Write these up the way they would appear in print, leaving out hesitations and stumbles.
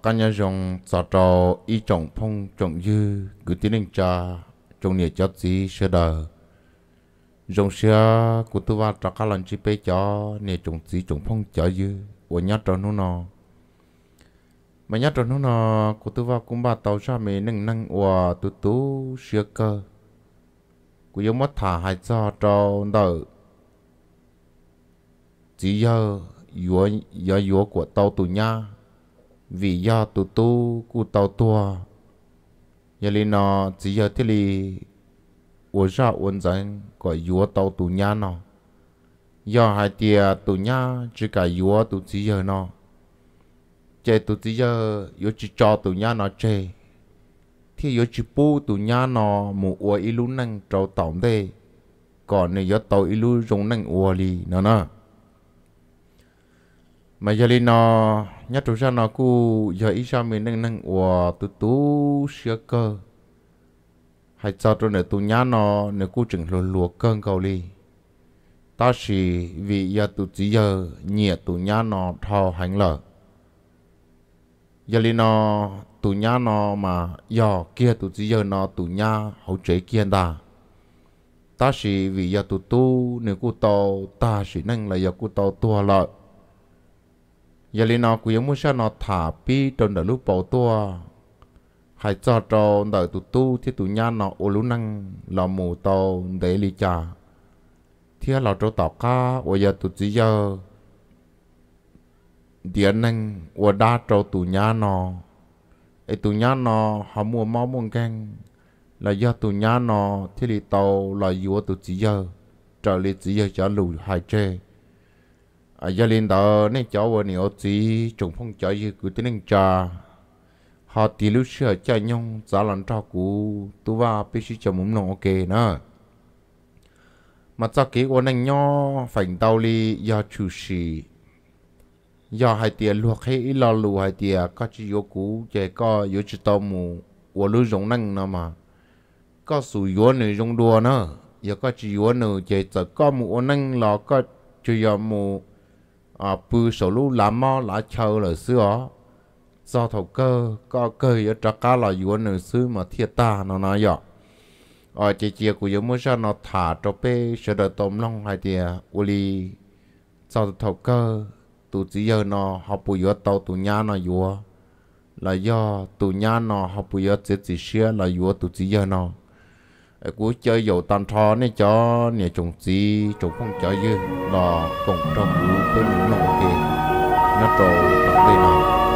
cá nhân dùng cho trò ý trọng phong trọng dư cứ tiến hành cha trong nhiều cho gì sơ đời dùng sơ của tôi vào cho các lần chỉ bé cho nhiều trọng gì trọng phong cho dư của nhát trò nó mà nhát trò nó của tôi vào cũng ba tàu ra mình nâng nâng và tụt tú sơ cơ của giống mất thả hai cho đời chỉ do của tàu tụ nha vì do tụ tu của tàu tua giờ li nó chỉ giờ thế li uốn ra uốn dẫn của do tàu tụ nha nó do hai tia tụ nha chỉ cả do tụ chỉ giờ nó chơi tụ chỉ giờ do chỉ cho tụ nha nó chơi thì do chỉ bu tụ nha nó một uốn ilu năng trâu tổng đây còn này do tàu ilu dùng năng uốn li nó mà giờ li nó nhất trong ra nó cũng giờ ít ra mình nâng và tụt tú sửa cơ hay cho tôi này tụi nhá nó nếu cũng chừng lùa cơn cầu li ta chỉ vì giờ tụi chỉ giờ nhẹ tụi nhá nó thò hành lợ giờ li nó tụi nhá nó mà giờ kia tụi chỉ giờ nó tụi nhá hậu chế kia ta chỉ vì giờ tụi tu nếu cũng tàu ta chỉ nâng là giờ cũng tàu tua lợi giờ li nó cũng muốn sao nó thả pi trong đời lúc bảo tua hay cho trong đời tụt tu thì tụi nhà nó ô lú năng là mù tàu để li trà thì là chỗ tàu cá và giờ tụi chỉ giờ điện năng và đa trâu tụi nhà nó ấy tụi nhà nó họ mua máu mua canh là do tụi nhà nó thì li tàu là vừa tụi chỉ giờ trở li chỉ giờ cho lù hai tre giờ lên đó nên cháu vừa nhiều chỉ trồng phong cháu như cứ tiếng trà họ tí lúc xưa chơi nhung giá lần trao cũ tu va biết chỉ cho muốn nó ok nữa mà cho cái của anh nhỏ phải đau li do chủ sĩ do hai tiền luộc hay lo lù hai tiền có chỉ yếu cũ chỉ có yếu chỉ tao mù của lưu giống năng nữa mà có sự yếu này giống đùa nữa giờ có chỉ yếu nữa chỉ chỉ có mù năng là có chỉ yếu mù bự số lu làm mò lá chờ là xưa do thầu cơ có cơ ở trắc cá là yếu nữa xưa mà thiệt ta nó nói vậy chị của yếu mới ra nó thả cho bé sẽ đợi tôm long hai tia uli do thầu cơ tụ chỉ giờ nó học bùi yếu tàu tụ nhà nó yếu là do tụ nhà nó học bùi yếu chỉ xưa là yếu tụ chỉ giờ nó cú chơi dầu tan thò này cho nè trồng gì trồng phong chơi dư là cùng trong cú bên những nông kì nó trồng đặc biệt nào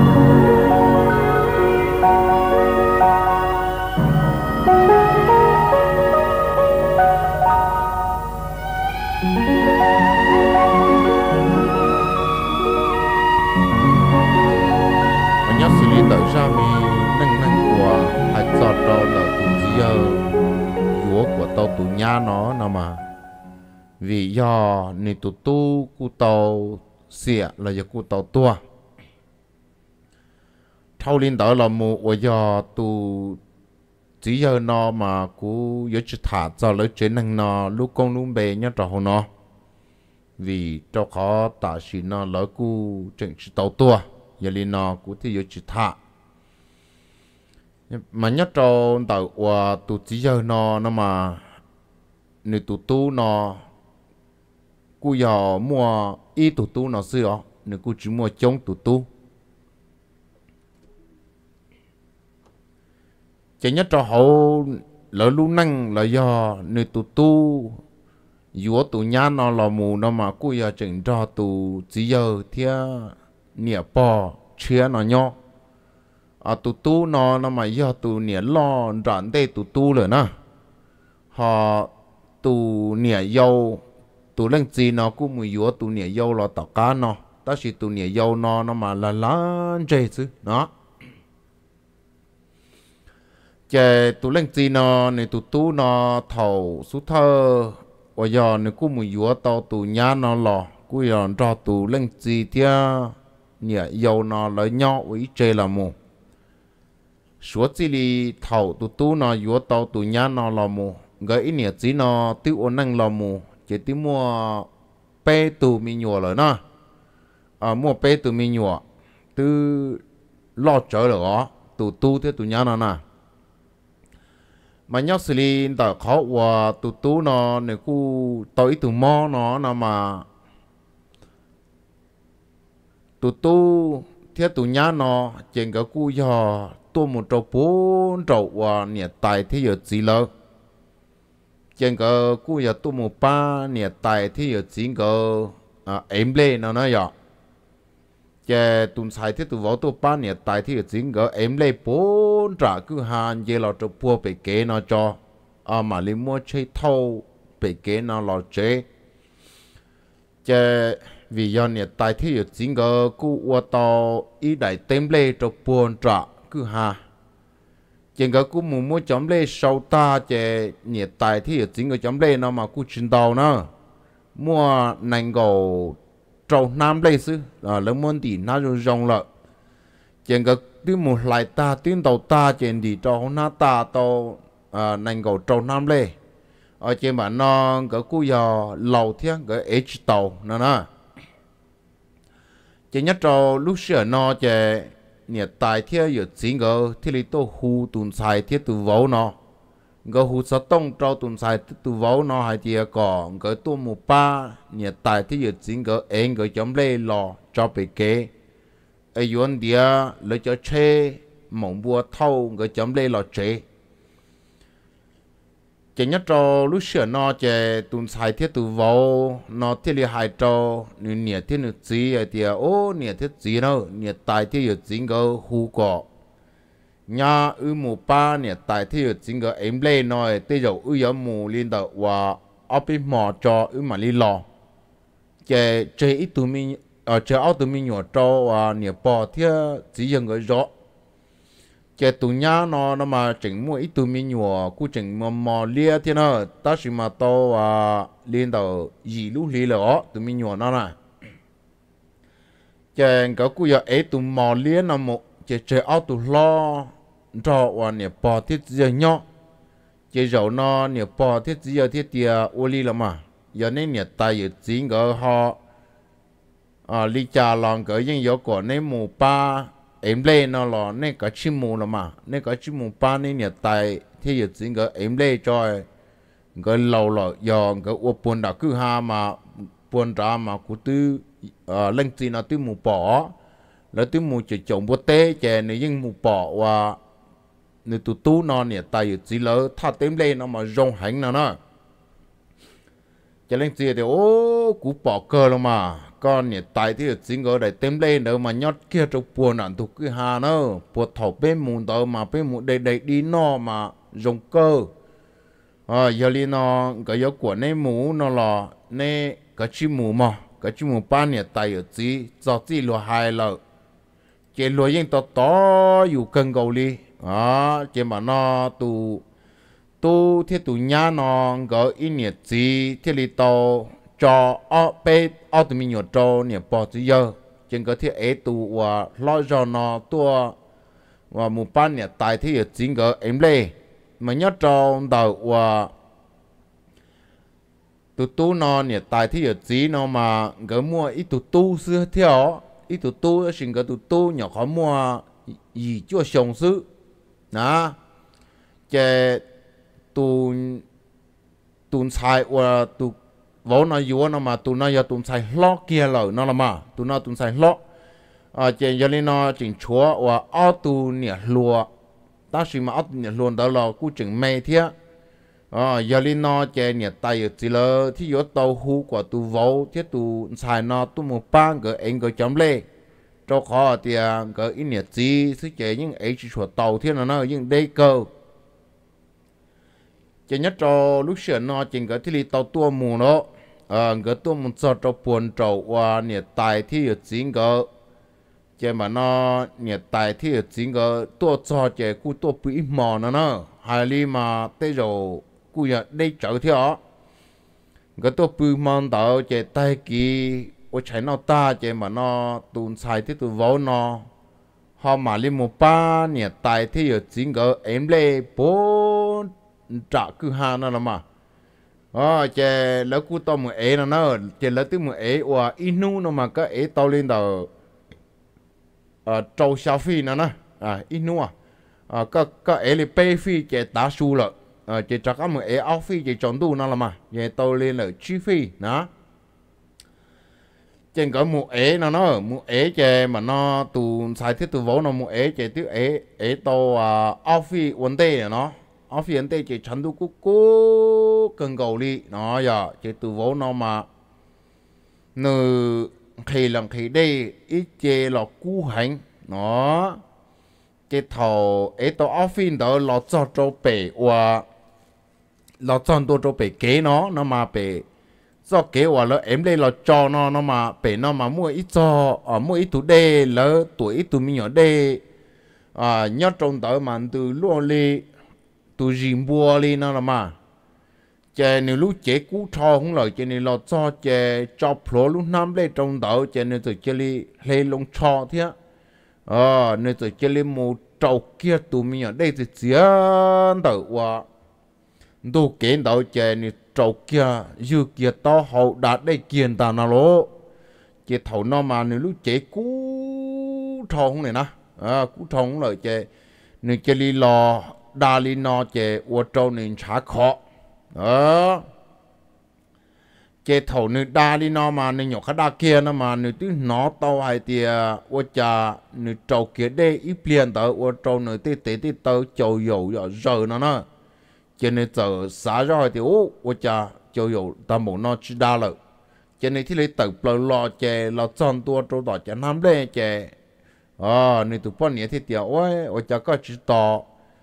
nhớ xử lý tự ra mi nâng của hai giọt trâu là tụ gì giờ của tàu tụ nhà nó mà vì do nị tụ tu cu tàu xịa là do cu tàu tua thâu lên đó là một và do tụ chỉ giờ nó mà cú yếu chỉ thả cho lấy chế năng nó lúc con lúc bé nhá trò nó vì trò khó tạ sĩ nó lấy cu chỉnh chỉ tàu tua giờ lên nó cú thì yếu chỉ thả mà nhất trong tàu và tụ chỉ giờ nó mà nếu tụ tu nó cú giờ mua ít tụ tu nó xưa nếu cú chỉ mua chống tụ tu chỉ nhất trong hậu lỡ lu năng là do nếu tụ tu giữa tụ nhà nó là mù nó mà cú giờ chỉnh cho tụ chỉ giờ thia nhẹ bò chia nó nhau tụ tu nó mà do tụ nhẹ lo rạn đây tụ tu rồi nè họ tụ nhẹ dâu tụ lên gì nó cũng mùi dúa tụ nhẹ dâu là tao cá nó ta chỉ tụ nhẹ dâu nó mà là lan chơi chứ nó chơi tụ lên gì nó này tụ tu nó thầu số thơ và giờ này cũng mùi dúa tao tụ nhá nó lò cũng giờ cho tụ lên gì thia nhẹ dâu nó lấy nhau với chơi là mù số chỉ li thầu tụ tu nó yếu tàu tụ nhà nó là mù gãy nè chỉ nó tiêu ổn năng là mù chỉ tiêu mua pe tụ mi nhựa rồi nè mua pe tụ mi nhựa từ lo trở rồi tụ tu thế tụ nhá nó nè mà nhóc xử lý tao khó và tụ tu nó nếu cu tao ít tụ mò nó mà tụ tu thế tụ nhá nó trên cái cu giờ tu một trâu bốn trâu và nhiệt tài thế giờ gì lỡ trên cái cu giờ tu một ba nhiệt tài thế giờ chính cái em lên nó nói vậy chè tuần sai thế tụ vào tu ba nhiệt tài thế giờ chính cái em lên bốn trả cứ hàng giờ là trâu bùa bị kế nó cho mà liên mua chơi thâu bị kế nó là chế chè vì do nhiệt tài thế giờ chính cái cu qua tàu ý đại tem lên trâu buồn trả cứ ha chừng cái cú mua chấm lê sau ta chè nhiệt tài thì ở chính cái chấm lê nó mà cú chuyên tàu nó mua nành gầu trâu nam lê sư lớn môn thì nó rong lợ chừng cái tiếng một lại ta tiếng tàu ta chèn thì trâu na ta tàu nành gầu trâu nam lê ở trên bản nó cái cú giờ lầu thiên cái h tàu nó nè chỉ nhất trâu lúc xưa nó chè nhiệt tài thiết ở chính cái thiết lý tô hù tuần sai thiết từ vấu nó cái hù sát tông trâu tuần sai từ vấu nó hay thì có cái tô một ba nhiệt tài thiết ở chính cái anh cái chấm lê lò cho bị kế ai yuan dia lấy cho chế mỏng bùa thâu cái chấm lê lò chế chỉ nhất trâu lúc xưa nó chỉ tuần sai thiết từ vấu nó thiết lý hai trâu nên nhiệt thiết được gì thì nhiệt thiết gì đâu nhiệt tài thiết được chính cái hú cỏ nhà một ba nhiệt tài thiết được chính cái em lên nói tới giờ ở mù liên đầu và ở bên mỏ cho mà đi lò chỉ ít tụi mình chỉ ở tụi mình nhỏ trâu và nhiệt bò thiết chỉ dùng cái rõ cái tụi nhá nó mà chỉnh mua ít tụi mình nhỏ cú chỉnh mò lia thế nó ta chỉ mà to à liên đầu gì lúc lì lọ tụi mình nhỏ nó nè cái cú giờ ấy tụi mò lia nó một cái chơi áo tụi lo cho và nè bò thiết giờ nhọ cái dầu nó nè bò thiết giờ thiết tia ô li là mà giờ nên nè tay giờ chính cái họ li trà lòng cái những yếu của nên mù ba em lên nó là nên cái chim mù là mà nên cái chim mù ba nên nhiệt tài thì giờ chính cái em lên cho cái lâu là giờ cái ô buồn đã cứ ha mà buồn ra mà cụ tư lên gì nó tư mù bỏ là tư mù chỉ trồng bút té chè này nhưng mù bỏ và nếu tụi tú nó nhiệt tài giờ chỉ lỡ thà em lên nó mà rong hành nó cho lên gì thì cụ bỏ cơ là mà con nhiệt tài thì chính ở đây tem lên đâu mà nhót kia trong buồn ảnh thuộc cái hà nó buồn thầu bên mùn tàu mà bên mùn đầy đi nó mà dùng cơ giờ li nó cái yếu của này mù nó là này cái chim mù mà cái chim mù ba nhiệt tài ở chỉ do chỉ lúa hai lợ cái lúa yên toอยู่cần cầu li cái mà nó tu thiết tu nhá nó cái in nhiệt chỉ thiết li tàu cho ở tụi mình nhỏ cho nè bỏ chỉ giờ trên cái thiết ấy tụ và lo cho nó tua và một ban nè tại thì ở chính cái em lê mà nhớ trong đầu và tụ tu nó nè tại thì ở chính nó mà cái mua ít tụ tu xưa theo ít tụ tu ở trên cái tụ tu nhỏ khó mua gì chưa xong xứ nè cái tụ sai và tụ vốn nó yếu nó mà tụi nó giờ tụi sai lót kia rồi nó là mà tụi nó tụi sai lót trên giờ lên nó chỉnh chúa và ở tụi nè lúa ta chỉ mà ở nè lúa đó là cú chỉnh mây thế giờ lên nó trên nè tay chỉ là thì yếu tàu hú của tụi vốn thế tụi sai nó tụi một ban cái anh cái chấm lê cho khó thì cái ít nè gì chứ chế những ấy chỉ chuột tàu thế nó những đây cơ chỉ nhất cho lúc xưa nó chỉ cái thì tàu tua mù nó cái tua mù cho buồn trâu và nhiệt tài thì ở chính cái chỉ mà nó nhiệt tài thì ở chính cái tua cho chỉ cú tua bị mò nó hay là mà tới rồi cú giờ đây trở theo cái tua bị mò đó chỉ tay kì ở trái nó ta chỉ mà nó tuôn sai thì tụi vỗ nó họ mà lên một ba nhiệt tài thì ở chính cái em lên bốn trả cứ hà nó là mà chè lỡ cú tao một ấy nó chè lỡ tới một ấy và inu nó mà cái ấy tao lên đầu trâu sao phi nữa nè ít nữa có ấy là bê phi chế đá su rồi chế chắc có một ấy áo phi chế chọn đủ nó là mà chế tàu lên là chi phi đó trên có một ấy nó một ấy chế mà nó tụ sai thiết tụ vốn nó một ấy chế thứ ấy tàu áo phi vấn đề nó áo phi vấn đề chế chọn đủ cố cần cầu đi nó giờ chế tụ vốn nó mà nửa khi làm khi đây ít chế là cú hành nó cái thầu ấy tao office đó là cho bể và là chọn đồ cho bể kế nó mà bể cho kế và là em đây là cho nó mà bể nó mà mua ít cho mua ít tuổi đây là tuổi ít tuổi mình nhỏ đây nhớ trong đó mà từ luôn đi từ riêng bùa đi nó là mà chế nếu lúc chế cú thò không lời chế nếu là cho chế cho pro lúc năm đây trong đó chế nếu từ chế li lên lông cho thế nếu từ chế li một trâu kia tụi mình ở đây thì chỉ đầu và đồ kiến đầu chế nếu trâu kia dư kia to hậu đạt đây kiền ta nào lố chế thầu nó mà nếu lúc chế cú thò không này nè cú thò không lời chế nếu chế li lò đa li nó chế và trâu nên trả khó chế thầu nữ đa đi nó mà nữ nhọc đa kia nó mà nữ tí nó tao hay thì ô cha nữ trâu kia đây ít liền tới ô trâu nữ tí tới châu dầu giờ nó cho nên giờ xả rồi thì ô cha châu dầu ta muốn nó chỉ đa rồi cho nên thì lấy tự lo chế lo chọn tua trâu đỏ cho năm đây chế nữ tụ bọn nhẹ thì tiểu ô cha có chỉ tỏ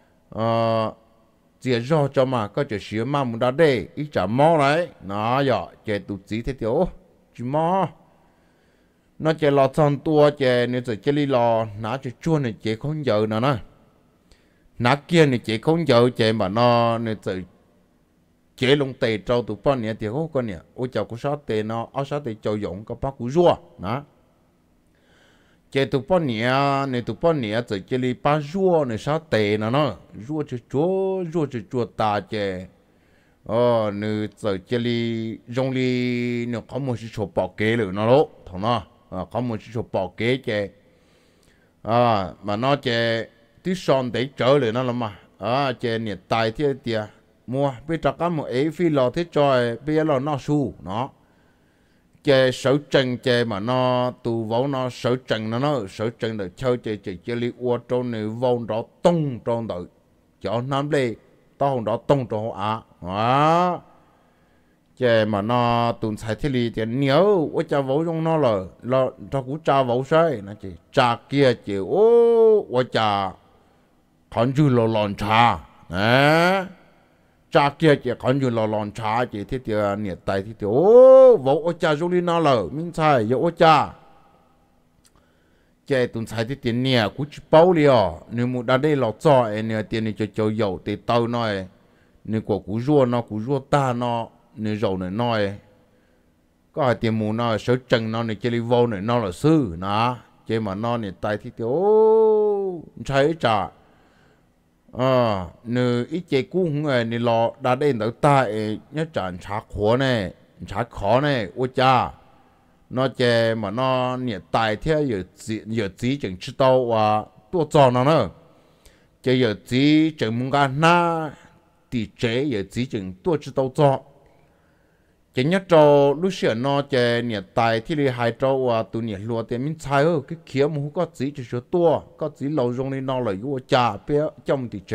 chỉ do cho mà có chỉ sửa mà muốn ra đây ít trả mò đấy nó giờ chế tụt gì thế tiểu chỉ mò nó chế lò chọn tua chế nếu chế li lò nó chế chua này chế không giờ nữa nè nó kia này chế không giờ chế mà nó nếu chế lông tề trâu tụt bao nhiêu tiểu con nè ôi cháu có sáu tề nó áo sáu tề trâu dụng có bác cú rùa đó chế tụ bao nhiêu này tụ bao nhiêu rồi chế li ba rùa này sao tệ nó rùa chỉ chúa ta chế này rồi chế li dùng li nó có một số bảo kế rồi nó lố thằng nó có một số bảo kế chế mà nó chế tí son để trở lại nó là mà chế nhiệt tài thế tiệt mua bây giờ có một ấy phi lò thế cho bây giờ là nó su nó chế sở trần chế mà nó tụ vỗ nó sở trần nó sở trần được chơi chế li qua trong này vòng đó tung trong đời cho năm đây tao không đó tung trong đó chế mà nó tụi sai thế li thì nhiều ở cha vỗ trong nó là cho cú cha vỗ sai nó chỉ cha kia chỉ ở cha còn chưa lo lon cha cha kia chỉ cònอยู่ลอนช้าchỉ thiết thì nhiệt tay thì vỗ cha dùng đi nó lờ mình sai vỗ cha chế tuần sai thì tiền nhiệt cũng chỉ bao liều nếu một đợt đây lọt cho em tiền này cho dầu thì tao nói nếu của cú rùa ta nó nếu dầu này nói có tiền mù nó sở trần nó này chơi đi vô này nó là sư nè chế mà nó nhiệt tay thì sai cha nếu ít chế cũ người nếu lo đã đến được ta nhớ chọn trả khó này ôi cha nó chế mà nó nhiệt tài theo giờ chỉ chừng知道và多做nó nữa chế giờ chỉ chừng muốn cái na thì chế giờ chỉ chừng多知道做chế nhớ cho lúc xưa nó chế nhiệt tài thì là hai trâu và tụi nhiệt lúa thì mình xài cái kia mà không có chỉ chỉ số tua có chỉ lâu dùng đi nó là vô trà bé trong thì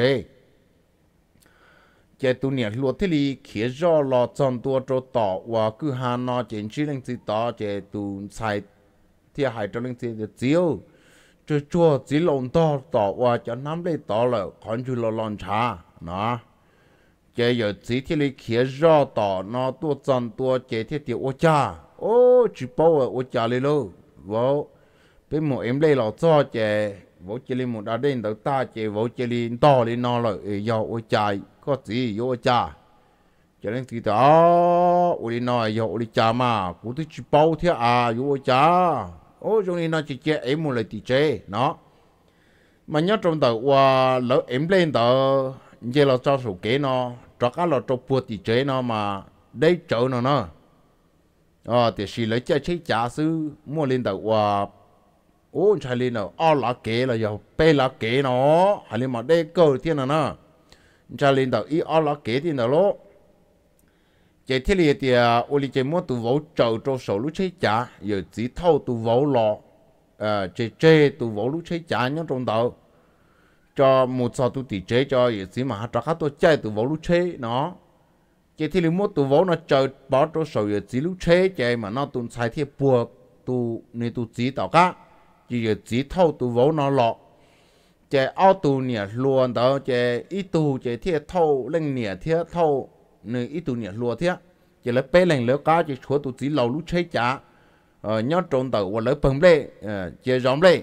chế tụi nhiệt lúa thì là kia do lo chọn tua cho tỏ và cứ hàng nó chế chỉ lên chỉ tỏ chế tụi xài thì hai trâu lên chỉ chiếu cho chua chỉ lồng tỏ và cho năm đây tỏ là còn chưa lo lon trà nó chế giờ chỉ thì lấy kia rõ tỏ nó tua chọn tua chế thì ô cha chỉ bảo ô cha lấy luôn vô bên một em lấy lọ cho chế vô chế lấy một đá đen đầu ta chế vô chế lấy to lấy nó rồi giờ ô cha có gì ô cha cho nên thì đó ô đi nói giờ ô đi cha mà cũng tôi chỉ bảo thế ô cha trong này nó chỉ chế em một lời thì chế nó mà nhớ trong đầu và lỡ em lên đó giờ là cho số kế nó cho các là cho bùa thì chế nó mà đây chỗ nó thì xí lấy chơi chế trả sư mua lên đầu ô chạy lên nào ao lá kế là giờ bê lá kế nó hay là mà đây cơ thiên nào nè chạy lên đầu ý ao lá kế thiên nào lố chạy thế này thì ô li chạy mua tụ vỗ trầu trâu sầu lúc chơi trả giờ chỉ thâu tụ vỗ lọ chạy tụ vỗ lúc chơi trả nhá trong đầu cho một số tụ tỷ chế cho giờ chỉ mà cho các tôi chơi tụ vỗ lúc chơi nó chạy thế này mua tụ vỗ nó chờ bỏ trâu sầu giờ chỉ lúc chơi chạy mà nó tụ xài thiệp buộc tụ này tụ chỉ tao cá chỉ giờ chỉ thâu tụ vỗ nó lọ chạy ao tụ nè luôn đó chạy ít tụ chạy thiệp thâu lên nè thiệp thâu nơi ít tụ nè lúa thế, chỉ lấy bé lên lỡ cá chỉ chúa tụ chỉ lâu lúc chơi chả, nhớ trộn tàu và lỡ bấm lên, chỉ rõm lên,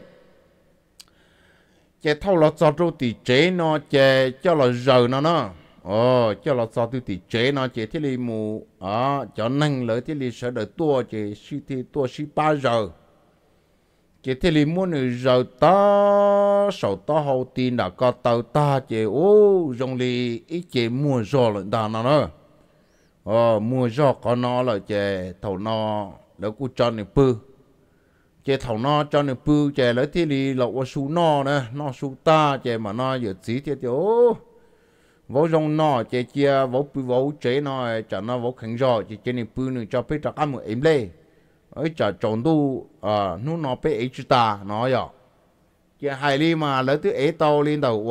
chỉ thâu lọt cho tụ tỷ chế nó chỉ cho lọt giờ nó, cho lọt cho tụ tỷ chế nó chỉ thiết lý mù, cho năng lỡ thiết lý sợ đợi tua chỉ suy thì tua suy 3 giờ, chỉ thiết lý muốn người giờ ta sầu ta hậu tin đã có tàu ta chỉ dùng li ít chỉ mua giò là đàn nó nữa mua giò có nó là chỉ thầu nóแล้วกูcho này bự chỉ thầu nó cho này bự chỉ lấy thì li lộc qua su nó nè nó su ta chỉ mà nó giờ chỉ thì vô dùng nó chỉ chia vô bự vô chế nó cho nó vô khẩn giò chỉ này bự nữa cho biết cho ăn một em lê ấy cho trộn tu nó bé ấy chứ ta nó vậy chỉ hai li mà lấy thứ ấy tàu lên đầu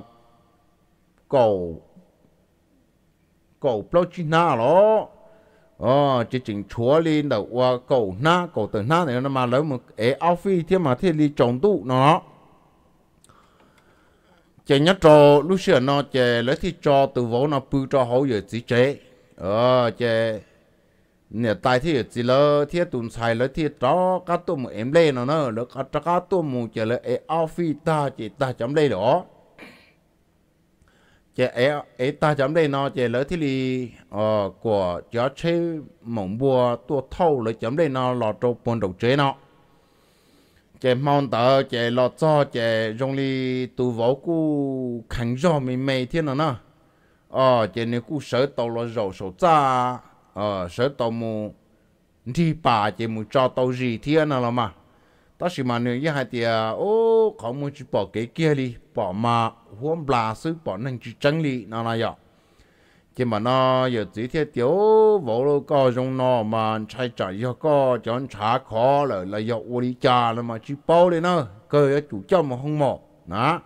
cầu bao chi na đó chỉ chỉnh chúa lên đầu cầu na cầu từ na này nó mà lấy một ấy áo phi thế mà thế li trồng tu nó chỉ nhớ cho lúc xưa nó chỉ lấy thì cho từ vốn nó bự cho hậu giờ chỉ chế chỉ nè tại thì chỉ là thiết tuần xài là thiết đó các tôm em lên nó nữa các tôm mù chỉ là áo phi ta chỉ ta chấm đây đó chỉ ta chấm đây nó chỉ là thì của chó chơi mỏng bùa tua thâu là chấm đây nó lọt trâu bồn đầu chế nó chỉ mong tờ chỉ lọt cho chỉ dùng đi tu võ cu khánh gió mày thiên nó nè chỉ nếu cu sợ tàu là rầu sầu cha sợ tàu mù đi bà chỉ mù cho tàu gì thiên nào mà đó là mà nếu như hai thì có muốn chỉ bỏ cái kia đi bỏ mà hôm là sư bỏ nên chỉ chân lý nào là vậy chỉ mà nó giờ chỉ thiết tiểu vô lô có trong nó mà chạy chạy cho có chọn trả khó là dọc ô đi cha là mà chỉ bao lên nó cơ chủ cho mà không mỏ đó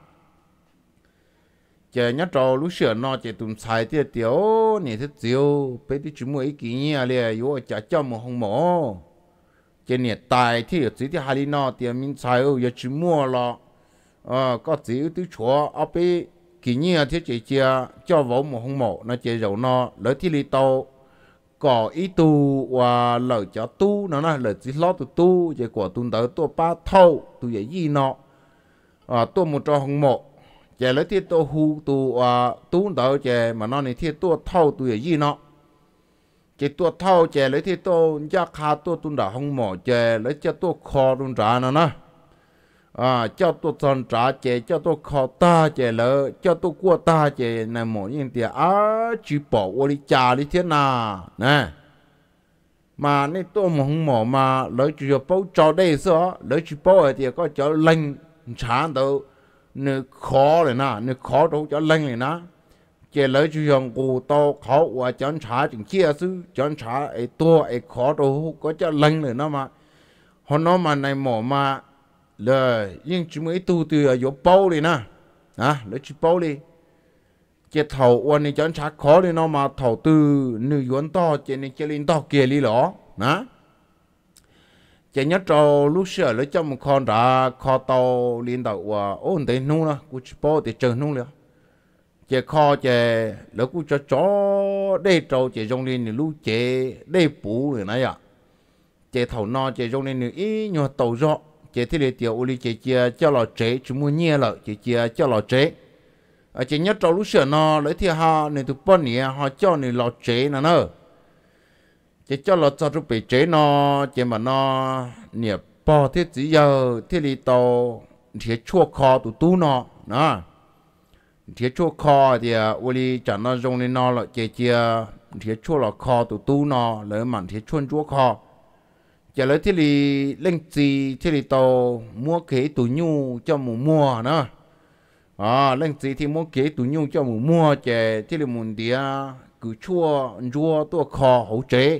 chỉ nhớ trò lúc xưa nó chỉ tụm xài thì tiểu này thế chiều bây giờ chúng mới kỹ nha liền yếu chả cho mà không mỏ chỉ này tài thì chỉ thì hai nó thì mình xài giờ chúng mua lo có chỉ từ chỗ ở bên kỹ nha thì chỉ cho vào mà không mỏ nó chỉ dầu nó lấy thì li tàu có ý tu và lời cho tu nó là lời chỉ lo tu chỉ của tu tới tu ba thâu tu vậy gì nó tu một trò không mỏ chỉ lấy thiết tu hu tu tới chỉ mà nó này thiết tu thâu tu vậy gì nó chỉ tu thâu chỉ lấy thiết tu giác khá tu đã không mỏ chỉ lấy cho tu kho tu trả nó nè cho tu chọn trả chỉ cho tu kho ta chỉ lấy cho tu qua ta chỉ này mỏ những tiền chỉ bỏ qua đi trả đi thế nào nè mà này tu mà không mỏ mà lấy chỉ bao cho đây sao lấy chỉ bao thì có cho lành trả đâu nơi khó rồi nè nơi khó đâu cho lành rồi nè chỉ lấy chỉ dùng cụ to khó và chọn trả chừng chia sư chọn trả ấy tua ấy khó đâu có cho lành rồi nó mà hôm nó mà này mỏ mà lời nhưng chúng mới tu từ ở bao đi nè lấy chỉ bao đi chỉ thầuวันนี้chọn trả khó đi nó mà thầu từ nơi yuan to chỉ này chỉ lên to kia đi lỏ nè chỉ nhớ trâu lúc xưa lấy cho một con đã kho tàu liên đầu và ổn định nung là cú chỉ bao để chờ nung liền chỉ kho chỉ lấy cú cho chó để trâu chỉ dùng lên lúc chỉ để bù rồi này chỉ thầu no chỉ dùng lên ý nhỏ tàu rõ chỉ thì để tiểu uli chỉ cho lò chế chúng mua nhẹ lại chỉ cho lò chế chỉ nhớ trâu lúc xưa nó lấy thì họ nên tụi bọn này họ cho nên lò chế nè nữa chỉ cho lò cho tụi bị chế nó chỉ mà nó nè bỏ thiết chỉ giờ thiết lý tàu thiết chua kho tụi tu nó nè thiết chua kho thì uli chẳng nó dùng lên nó là chỉ thiết chua lò kho tụi tu nó lấy mặn thiết chuôn chua kho chả lấy thế thì lên gì thế thì tàu mua cái tủ nhu cho mùa mua nữa lên gì thì mua cái tủ nhu cho mùa mua chè thế thì muốn đi cứ chua tua kho hậu chế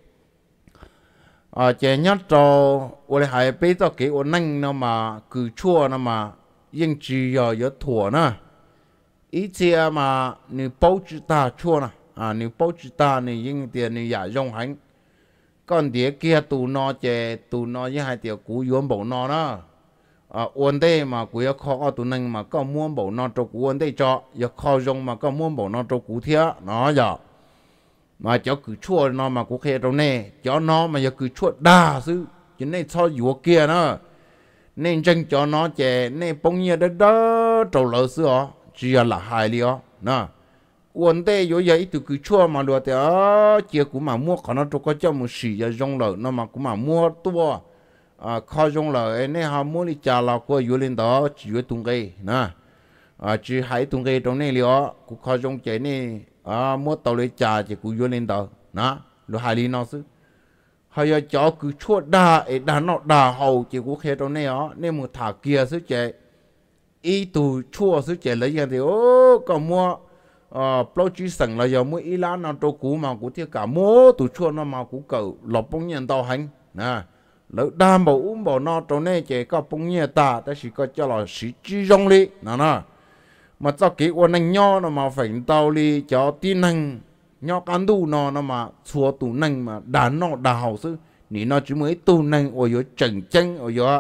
chè nhát trâu tôi hay bây giờ cái tôi nâng nó mà cứ chua nó mà yên chỉ giờ thua nữa ý chia mà nếu bao nhiêu ta chua nè nếu bao nhiêu ta nếu yên tiền nếu giả dùng hành còn đĩa kia tụ nó với hai tiểu cú yuan bổ nó đó ổn đây mà cú要 khó tụ nâng mà có muốn bổ nó cho cú ổn đây cho要 khó dùng mà có muốn bổ nó cho cú thiệt nó giờ mà cho cứ chua nó mà cú khe đâu nè cho nó mà giờ cứ chua đa sư cho nên cho yuan kia nó nên chân cho nó chè nên bông nhiêu đó đó trâu lợn sư chỉ là hai li nè vấn đề rồi giờ ít cứ chua mà được thì chia cũng mà mua còn nó cho có cho một xí giờ dùng lợi nó mà cũng mà mua tua khó dùng lợi nên họ mua đi trả là của yêu lên đó chỉ với tung cây nè chỉ hai tung cây trong này liо cũng khó dùng chế này mua tàu lấy trả chỉ cũng yêu lên đó nè rồi hai li nó chứ hay giờ cho cứ chua đa nó đa hậu chỉ cũng khe trong này nên một thả kia chứ chế ít tu chua chứ chế lấy gì thì còn mua bao chỉ sẵn là giờ mỗi ít nào trâu cũ mà cũ thì cả mỗi tụ chua nó mà cũ cầu lọp bông nhiên tàu hành nè lỡ đam bảo nó trâu này chỉ có bông nhiên ta ta chỉ có cho là sĩ chi rong đi nè mà cho cái quan anh nho nó mà phải tàu đi cho tin năng nho cán tu nó mà xua tụ năng mà đàn nó đào chứ nị nó chỉ mới tụ năng ở dưới trần chân ở dưới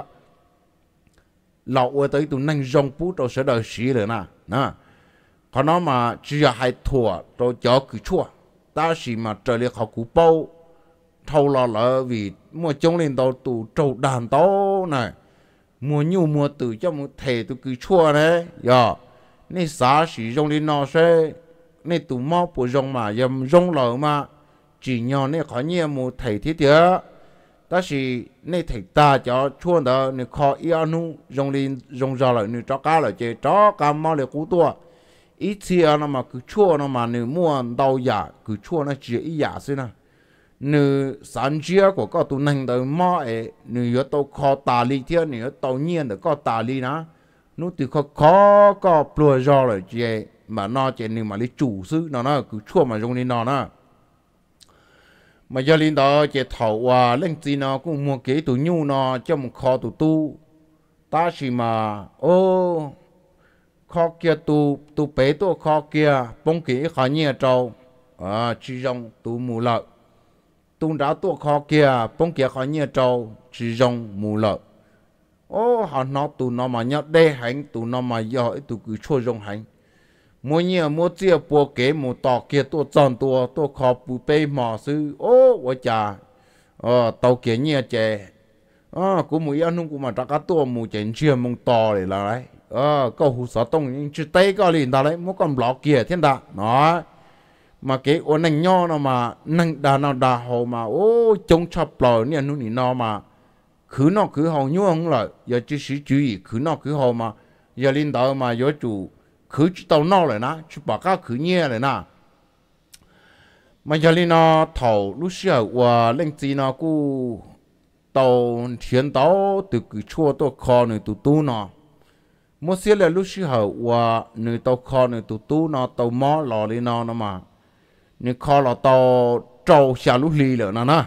lọ ở tới tụ năng rong bút rồi sẽ đợi sĩ rồi nè còn nó mà chỉ là hai thua rồi cho cứ chua ta chỉ mà trở lại họ cú bao thâu lỡ vì mua trông lên tàu tụ trâu đàn tàu này mua nhiều mua từ cho một thể tụ cứ chua đấy giờ nên xã sử dụng lên nó sẽ nên tụ máu bộ rong mà dầm rong lỡ mà chỉ nhỏ nên khó nhiều một thể thiết thế ta chỉ nên thể ta cho chua đó nên khó yêu nu rong lên rong ra lại nên cho cá lại chơi cho cá máu lại cú tua ít chia nó mà cứ chua nó mà nếu mua đau giả cứ chua nó chỉ ít giả xí nè nếu sản chia của các tụ năng đời mò ấy nếu yếu tàu khó tà li theo nếu tàu nhiên được có tà li ná nó từ khó có plua do rồi chị mà nó chỉ nếu mà lấy chủ sư nó cứ chua mà dùng đi nó nè mà giờ lên đó chị thầu lên gì nó cũng mua cái tụ nhu nó cho một kho tụ tu ta chỉ mà khó kia tu bé tu khó kia bông kỹ khó nhiều trâu chỉ dùng tu mù lợi tu đã tu khó kia bông kia khó nhiều trâu chỉ dùng mù lợi họ nó tu nó mà nhớ đây hành tu nó mà giỏi tu cứ chua dùng hành mua nhiều mua chia bùa kế mua tỏ kia tu chọn tu khó bù bê mò sư vợ cha tàu kia nhiều chè cũng mua ăn cũng mà chắc tu mua chén chia mông to để là đấy câu hú sở tông nhưng chỉ tay có liền đó đấy mỗi con lọ kia thiên đạo nó mà cái ôn nành nho nó mà nành đà nào đà hồ mà trông chập lò nè nó nó mà nó cứ hồ nhú không lại giờ chỉ sử chú ý nó cứ hồ mà giờ lên đó mà giờ chủ cứ chỉ tàu nó lại nè chỉ bảo các cứ nhẹ lại nè mà giờ lên nó thầu lúc xưa và lên gì nó cũng tàu thiên tàu từ cứ chua tôi kho này tụ tu nó một số là lúc xưa và người tàu kho người tụ tu nó tàu mỏ lò đi nó mà người kho là tàu trâu xả lúc lì rồi nè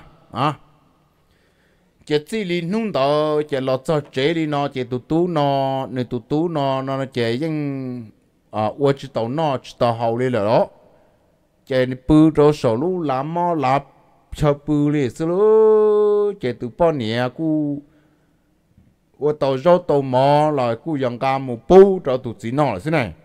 chỉ chỉ lì nung tàu chỉ lọt cho chế đi nó chỉ tụ tu nó người tụ tu nó chỉ những qua chỉ tàu nó chỉ tàu hậu đi rồi đó chỉ bự rồi sầu lúc làm mỏ làm cho bự đi xí lúc chỉ tụ bao nhiêu cu tàu rau tàu mò lại cú dùng cam một bù cho tụt gì nọ là thế này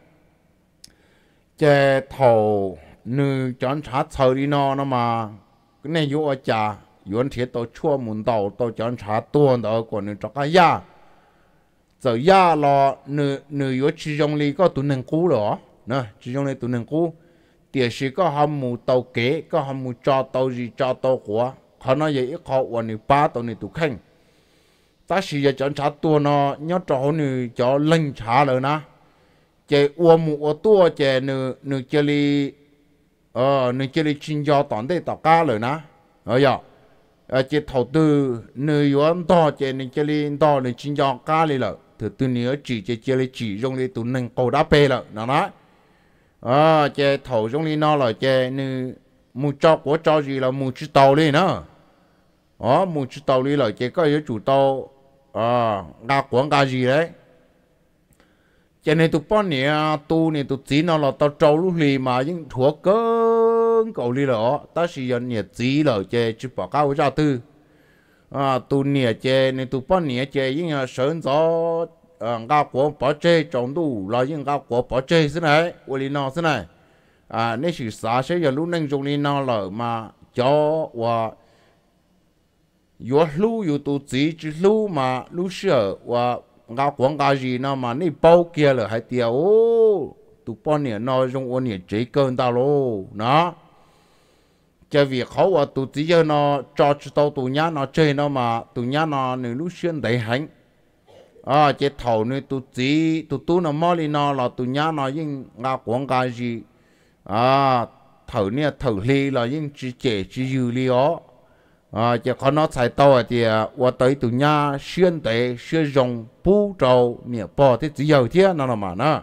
chè thầu nữ chọn trả sầu đi nó mà cái này yếu chả yếu thiệt tàu chua muốn tàu chọn trả tuôn đó còn nữ cho cái ya giờ ya là nữ yếu chỉ dùng li có tụi nâng cú rồi nè chỉ dùng li tụi nâng cú tiền sĩ có hầm mù tàu kế có hầm mù cho tàu gì cho tàu của họ nói vậy họ còn nữ ba tàu này tụi khanh ta chỉ giờ chọn trả tua nó nhớ trò nữ cho lên trả rồi na chạy uo mu tua chạy nữ chơi li chuyên gia toàn đây tao cá rồi na giờ chế thầu tư nơi yuan to chế nên chế lên to nên chính do cá lên lợ từ từ nữa chế lên chỉ trong lên tụ nâng cầu đá bê lợ nó nói chế thầu trong lên nó là chế nên mua cho của cho gì là mua chiếc tàu lên nữa mua chiếc tàu lên là chế có yếu chủ tàu gà quảng gà gì đấy cho nên tụi bọn này tụi chỉ nó là tao trâu lúc lì mà những thuộc cơn cầu đi đó ta sử dụng nhiệt chỉ là chơi chỉ bảo cao ra tư tụi này chơi nên tụi bọn này chơi những sơn gió gà của bỏ chơi trong đủ là những gà của bỏ chơi thế này uli nó thế này nên sự xã sẽ giờ lúc nâng trong đi nó là mà cho và yếu lưu yếu tụi chỉ lưu mà lưu sợ và ngao quảng cáo gì nó mà nãy bao kia là hay tiêu tụi bọn này nó trong ôn này chế cơn tao lô nó cho việc họ và tụi chỉ cho nó cho tao tụi nhá nó chơi nó mà tụi nhá nó nửa lúc xuyên đầy hành chế thầu này tụi chỉ tụi nó mua đi nó là tụi nhá nó nhưng ngao quảng cáo gì thầu này thầu ly là nhưng chỉ chế chỉ dư li ó chỉ có nó xài tàu thì qua tới tụi nhà xuyên tế xuyên dùng bù trâu nè bỏ thế chỉ giàu thế nó là mà nó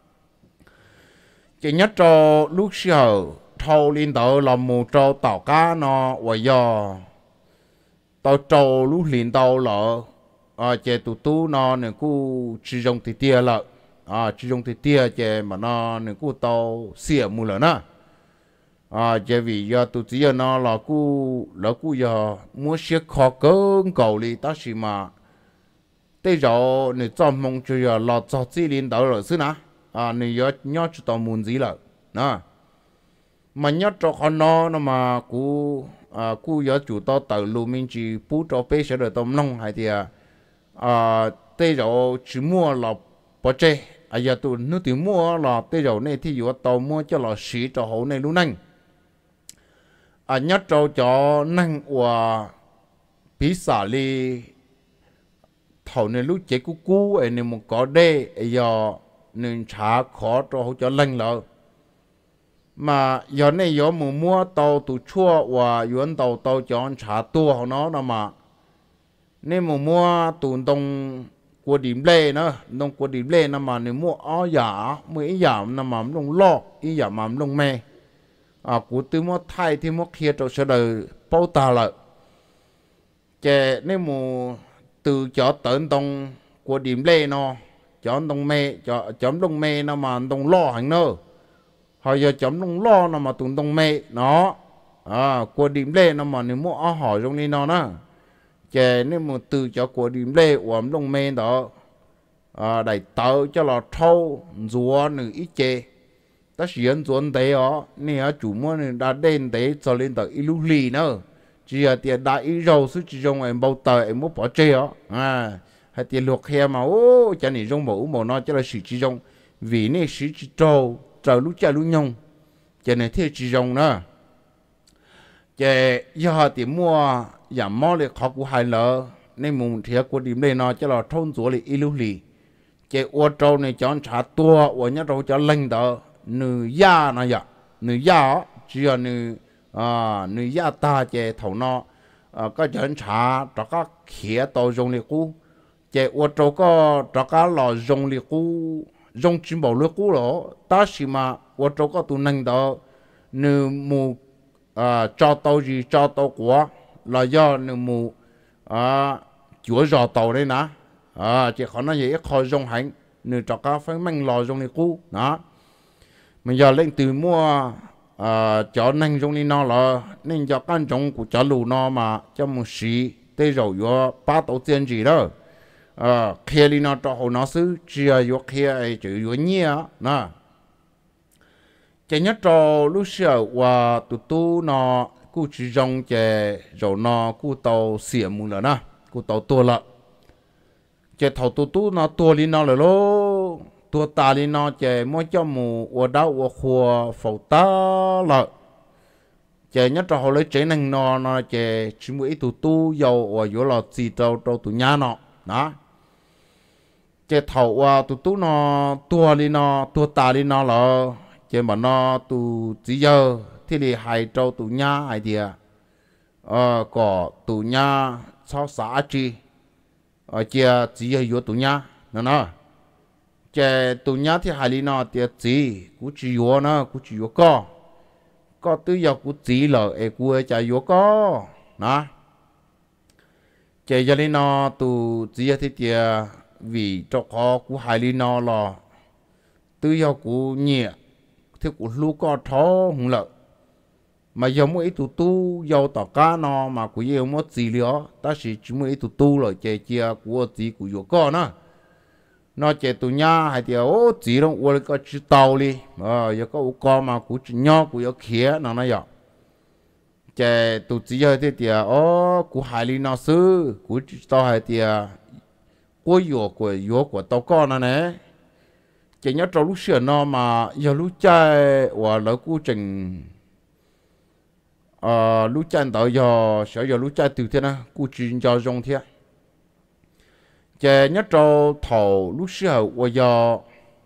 chỉ nhất cho lúc sau thâu lên tàu làm một trâu tàu cá nó và giờ tàu trâu lúc lên tàu là chỉ tụi tú nó nè cứ chỉ dùng thì tia là chỉ dùng thì tia chỉ mà nó nè cứ tàu xỉa mù lợn á chỉ vì giờ tụi chỉ nó là cú giờ mua xe khó cơn cầu đi ta chỉ mà tới giờ này trong mong cho giờ là cho chỉ liên đầu rồi xí nè này giờ nhớ cho tao muốn gì rồi nè mà nhớ cho con nó mà cú giờ chủ tao tự lưu mình chỉ bù cho bé sẽ được tao nông hay thì tới giờ chỉ mua là bỏ chơi giờ tụi nó tự mua là tới giờ này thì giờ tao mua cho là xí cho hậu này luôn anh nhất cho năng và bí xả li thầu này lúc chế cú ấy nên một có đê giờ nên trả khó cho hỗ trợ lành lợ mà giờ này giờ mua tàu tụ chua và yuan tàu cho trả tua họ nó mà nên mua tụ đông của điểm lệ nữa đông của điểm lệ mà nên mua giả mới giả mà đông lo ý giả mà đông mê của tôi mua thay thì mua kia cho sẽ đời bao ta lại chè nếu mà từ cho tận đông của điểm lệ nó chọn đông mê chọn đông mê nó mà đông lo hành nữa hồi giờ chọn đông lo nó mà tụi đông mê nó của điểm lệ nó mà nếu mua hỏi trong đi nó nè chè nếu mà từ cho của điểm lệ uống đông mê đó đẩy tớ cho là thâu rùa nữ ít chè ta sử dụng chuẩn đấy nè chủ mua này đã đến đấy cho lên tới ilu lì nữa chỉ là tiền đã ít dầu sức chỉ dùng em bao tờ em muốn bỏ chơi hay tiền luộc hè mà cho nên dùng mẫu nó cho là sử chỉ dùng vì này sử chỉ trâu lúc cha lúc nhung cho nên thế chỉ dùng nữa cái giờ tiền mua giảm mỏ lại khó của hai lợ nên mùng thiệt của điểm này nó cho là thôn chúa lại ilu lì cái ô trâu này chọn trả tua ô nhá trâu cho lanh đó nữ gia nó vậy nữ gia chỉ là nữ gia ta chế thầu nó có chân trả cho các khía tàu dùng liệt cũ chế ô tô có cho các lò dùng liệt cũ dùng chim bảo liệt cũ đó ta chỉ mà ô tô có tụ năng đó nữ mù cho tàu gì cho tàu của là do nữ mù chúa dò tàu đấy nè chỉ khó nói gì khó dùng hành nữ cho các phải mang lò dùng liệt cũ đó mình giờ lên từ mua cho nên trong đi nó là nên cho căn trong của cho lù nó mà cho một xí tới rồi yo ba tổ tiền gì đó kia đi nó cho họ nó xứ chỉ là yo kia ấy chữ yo nhia nè chỉ nhất cho lúc sau và tụt tu nó cứ chỉ dùng cái rồi nó cứ tàu xỉa mù nữa nè cứ tàu tua lợ chỉ thầu tụt tu nó tua đi nó rồi lo tua ta đi nó chỉ mỗi cho mù ở đâu ở khu phổ ta lợ chỉ nhất cho họ lấy chế năng nó chỉ mỗi tụt tu dầu ở chỗ là gì đâu đâu tụt nhà nó đó chỉ thầu và tụt tu nó tua đi nó tua ta đi nó là chỉ mà nó tụt chỉ giờ thì đi hai trâu tụt nhà hai địa có tụ nhà sau xã chi chia chỉ hay vô tụ nhà nó chè tụ nhà thì hai lý nó thì chỉ cú chỉ vô nó cú chỉ vô có tự do cú chỉ là cú chạy vô nó chè giờ lý nó tụ chỉ thì vì cho khó cú hai lý nó là tự do cú nhẹ thì cú lúc có thó hùng lợi mà giờ mỗi tụ tu giàu tỏ cá nó mà cú yêu mất gì nữa ta chỉ mỗi tụ tu rồi chè chia cú chỉ cú vô nó chè tụ nhà hay thì chỉ đâu uống có chỉ tàu đi giờ có con mà cú chỉ nhỏ cú có khía nó vậy chè tụ chỉ hơi thì cú hai lý nó sư cú chỉ tàu hay thì cú của tàu con nó nè chè nhớ trâu lúc xưa nó mà giờ lúc chơi và lỡ cú chừng lúc chơi tàu giờ lúc chơi từ thế nào cú chỉ cho dùng thế chè nhất trâu thầu lúc xưa và giờ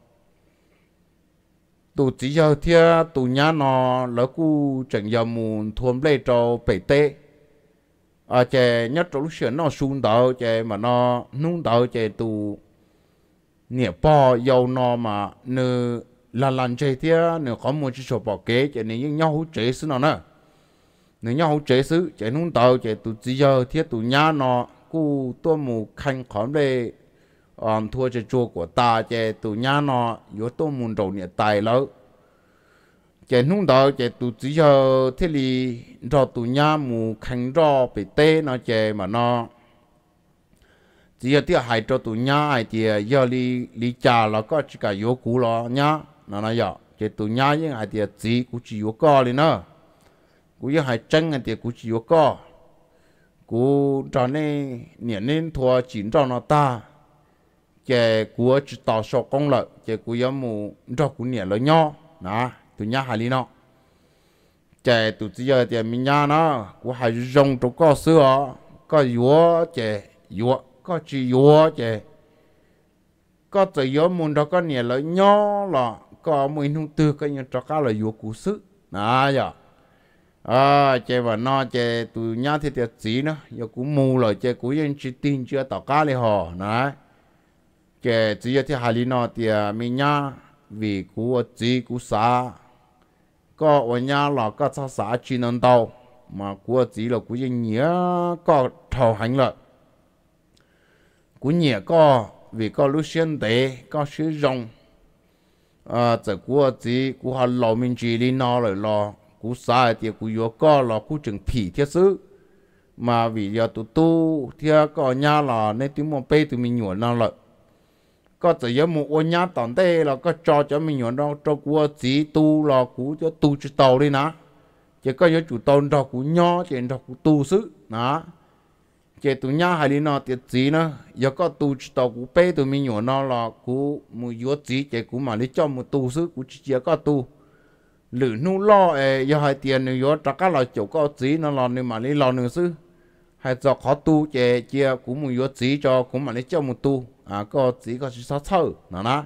tụ chỉ giờ thia tụ nhà nó lỡ cu chẳng giờ mùn thuần lấy trâu bể tê chè nhất trâu lúc xưa nó xuống đầu chè mà nó nung đầu chè tụ nhẹ bò dầu nó mà nửa lần chè thia nửa có một chút số bỏ kế chè này nhau hút chế xứ nó nè nửa nhau hút chế xứ chè nung đầu chè tụ chỉ giờ thia tụ nhà nó cú tôi mù khanh khóm đây thua cho chùa của ta chè tụ nhà nó yếu tôi muốn đầu nhẹ tài lỡ chè nung đầu chè tụ chỉ cho thế li cho tụ nhà mù khanh cho bị tê nó chè mà nó chỉ là tiếc hại cho tụ nhà ai thì giờ li trà là có chỉ cả yếu cũ lo nhá nó nói vậy chè tụ nhà những ai thì chỉ cũng chỉ yếu co đi nữa cũng như hại chân ai thì cũng chỉ yếu co cú cho nên nhận nên thua chín cho nó ta chè cú chỉ tao số công lợi chè cú yếm mù cho cú nhận lợi nhau nè tụi nhà hai lý nó chè tụi giờ thì mình nhà nó cú hai dùng trong có sữa có yếu chè yếu có chỉ yếu chè có tự yếu muốn cho có nhận lợi nhau là có mình không tư cái như cho cá là yếu cú sức nè giờ chè và nó chè tụi nhà thì tiệt gì nữa giờ cũng mù rồi chè cũng yên chỉ tin chưa tao cáเลยhọ nè chè chỉ giờ thì hai lý nó thì mình nhà vì cú chỉ cú xả có ở nhà là có sao xả chỉ nên đâu mà cú chỉ là cú yên nhớ có thầu hành lợi cú nhớ có vì có lúc xuyên tế có sử dụng giờ cú chỉ cú họ lâu mình chỉ lý nó rồi lo cú sai thì cú yếu có là cú chừng phỉ thiết sự mà vì giờ tụi tu thì có nhà là nên tụi mình bê tụi mình nhuận nó lại có chỉ có một ô nhà tận đây là có cho mình nhuận đâu cho cú chỉ tu là cú cho tu chỉ tàu đi nè chỉ có những chủ tàu cho cú nhỏ chỉ cho cú tu sự nè chỉ tụi nhà hay đi nó tiệt gì nữa giờ có tu chỉ tàu cú bê tụi mình nhuận nó là cú một yếu chỉ chỉ cú mà lấy cho một tu sự cú chỉ có tu lử nu lo giờ hai tiền nữa giờ chắc là chỗ có gì nó lo nên mà lấy lo nữa chứ hay cho khó tu chè chia cũng một yếu gì cho cũng mà lấy cho một tu có gì có sự sát sơ nè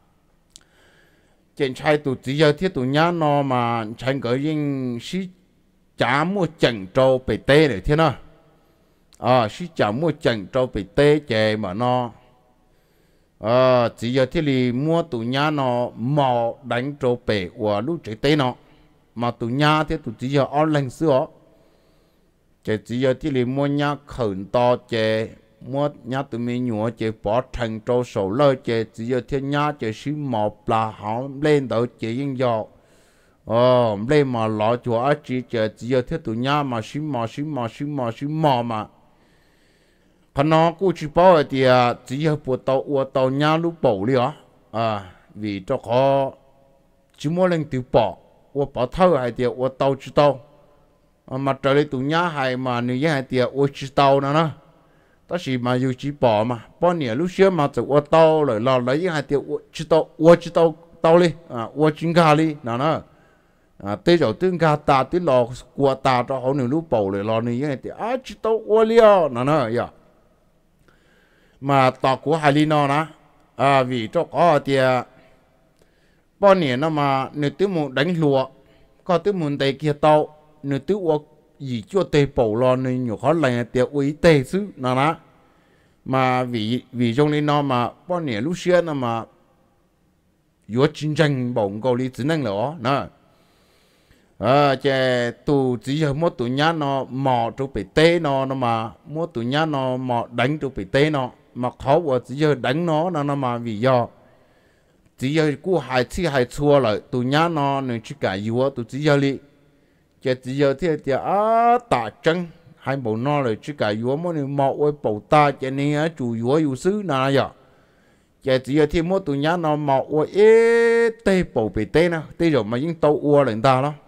trên trai tụ chỉ giờ thiết tụ nhá nó mà tranh cái riêng sĩ trả mua chẳng trâu bể tê để thế nào sĩ trả mua chẳng trâu bể tê chè mà nó chỉ giờ thì li mua tụ nhà nó mò đánh trâu bể và lúc chạy tê nó mà tụ nhà thì tụ chỉ giờ on lành xưa chỉ giờ thì li mua nhà khẩn to chè mua nhà tụ mình nhua chè bỏ thành trâu sầu lơ chè chỉ giờ thì nhà chè xí mò là họ lên tới chè yên gió lên mà lọ chùa chỉ chè chỉ giờ thì tụ nhà mà xí mò mà còn nó cũng chỉ bảo thì chỉ là bộ tàu nhà lúc bảo đi vì cho họ chỉ muốn lên từ bỏ bảo thâu hay thì tàu chỉ tàu mà trở lại tụ nhà hay mà nếu như hay thì chỉ tàu nữa đó chỉ mà dù chỉ bỏ mà bao nhiêu lúc xưa mà từ tàu rồi lo lấy hay thì chỉ tàu đi chính cả đi nó tới rồi tương cả ta tới lo qua ta cho họ nhiều lúc bảo rồi lo như vậy thì chỉ tàu liao nó vậy mà tàu của hai lý nó nè vì cho có thì bao nhiêu nó mà nếu tới một đánh lúa có tới một tay kia tàu nếu tới gì cho tê bổ lo nên nhiều khó lành tiệt uy tê xứ nó đó mà vì trong này nó mà bao nhiêu lúc xưa nó mà yếu chiến tranh bổng cầu lý chỉ năng nữa nè chè tụ chỉ giờ mỗi tụ nhá nó mò tụ bị tê nó mà mỗi tụ nhá nó mò đánh tụ bị tê nó mà khó quá chỉ giờ đánh nó mà vì do chỉ giờ cú hai chi hai chua lại tụ nhá nó nên chỉ cả yếu tụ chỉ giờ đi chè chỉ giờ thì tạ chân hai bộ nó lại chỉ cả yếu mỗi người mò với bộ ta chè này chủ yếu xứ nào vậy chè chỉ giờ thì mỗi tụ nhá nó mò với tê bộ bị tê nè tê rồi mà những tàu ua lên ta đó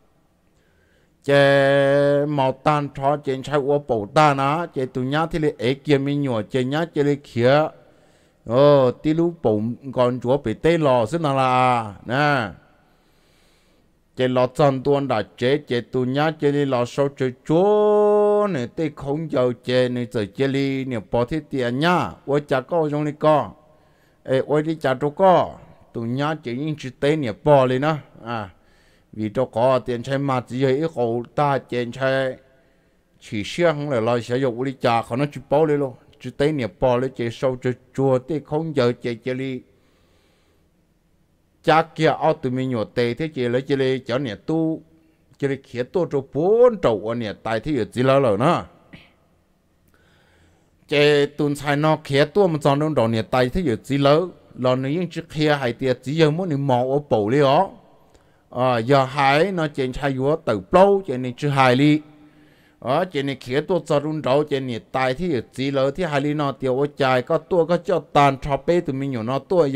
chè màu tan cho chè trái ua bổ ta ná chè tụi nhá thì lại ấy kia mình nhỏ chè nhá chè lại khía tí lú bổ còn chúa bị tê lò xí nào là nè chè lò chân tuôn đã chè tụi nhá chè đi lò sâu chè chúa này tê không giàu chè này giờ chè đi nè bỏ thế tiền nhá ua chả có trong này có ua đi chả đâu có tụi nhá chè những chữ tê nè bỏ lên đó vì cho có tiền chơi mà chỉ là hồ ta tiền chơi chỉ xem là lo sử dụng đi trảเขาnó chỉ bao lên luôn chỉ tới nhiều bao lên chỉ sâu chỉ chùa thì không giờ chỉ đi cha kia ở tụi mình nhiều tệ thế chỉ lấy chỉ lấy cho nhiều tu chỉ lấy khía tu cho 4 trâu anh nhiều tài thì ở chỉ là rồi nữa chỉ tuần sai nó khía tu mà chọn đông đầu nhiều tài thì ở chỉ là lo nếu như chỉ khía hay tiền chỉ giờ muốn mình mò ở bầu đi ó giờ hai nó trên trái yếu từ lâu trên này chưa hai ly trên này khía tôi cho run rau trên này tài thì chỉ lỡ thì hai ly nó tiêu ở trái có tua có cho tàn cho bé tụi mình nhiều nó tua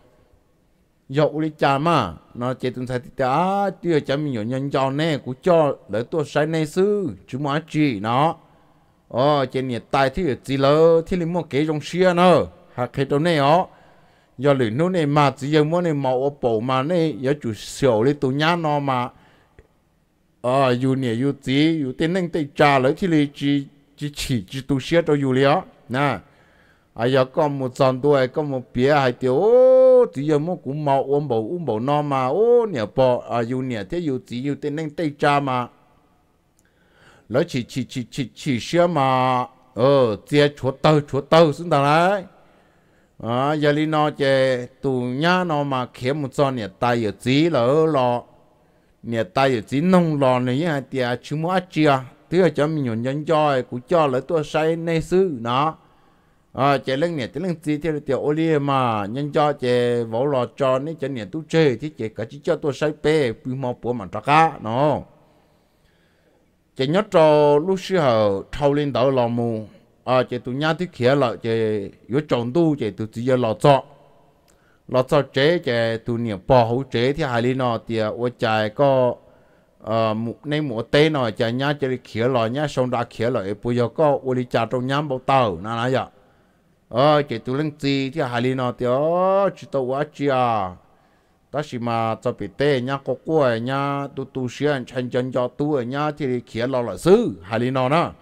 giờ uli cha mà nó trên tuần sai thì tiêu cho mình nhiều nhân cho nè cũng cho lỡ tua sai này sư chứ mà chỉ nó trên này tài thì chỉ lỡ thì lấy một cái trong xia nữa hạt cái đâu này giờ lửa nó này mà chỉ giờ muốn này màu bổ mà này giờ chủ sầu lên tụi nhá nó mà dù nè dù gì dù tên năng tay trà lấy thì lấy chỉ tụi xía cho dù liền nè giờ có một dàn tuổi có một bia hai tiểu chỉ giờ muốn cũng màu ôm bổ nó mà nè bỏ dù nè thế dù gì dù tên năng tay trà mà lấy chỉ xía mà chia chuột tơ xin tao đấy giờ li nó chè tụ nhá nó mà kiếm một con nè tay ở chỉ lỡ nè tay ở chỉ nông lò này nhá thì chú mua chia thứ cho mình nhân cho cũng cho lỡ tôi say nay xứ nó chè lên nè lên chỉ theo tiểu oli mà nhân cho chè vỗ lò cho nên chè nè tu chơi thì chè cả chỉ cho tôi say pe vì mò bùa mà trắc nó chè nhớ cho lúc xưa thâu lên đầu lò mù chỉ tụi nhá thì khía lại chỉ yếu trồng tu chỉ tụi chỉ lọ cho chế chỉ tụi nhiều bỏ hậu chế thì hai lý nó thì ở trái có nên một tê nó chỉ nhá chỉ khía lại nhá xong đã khía lại bây giờ có ở đi chợ trong nhám bao tàu nè vậy chỉ tụi lên gì thì hai lý nó thì chỉ tụi quá chi ta chỉ mà cho bị tê nhá có quay nhá tụi xuyên chân chân cho tụi nhá thì khía lại là xứ hai lý nó nè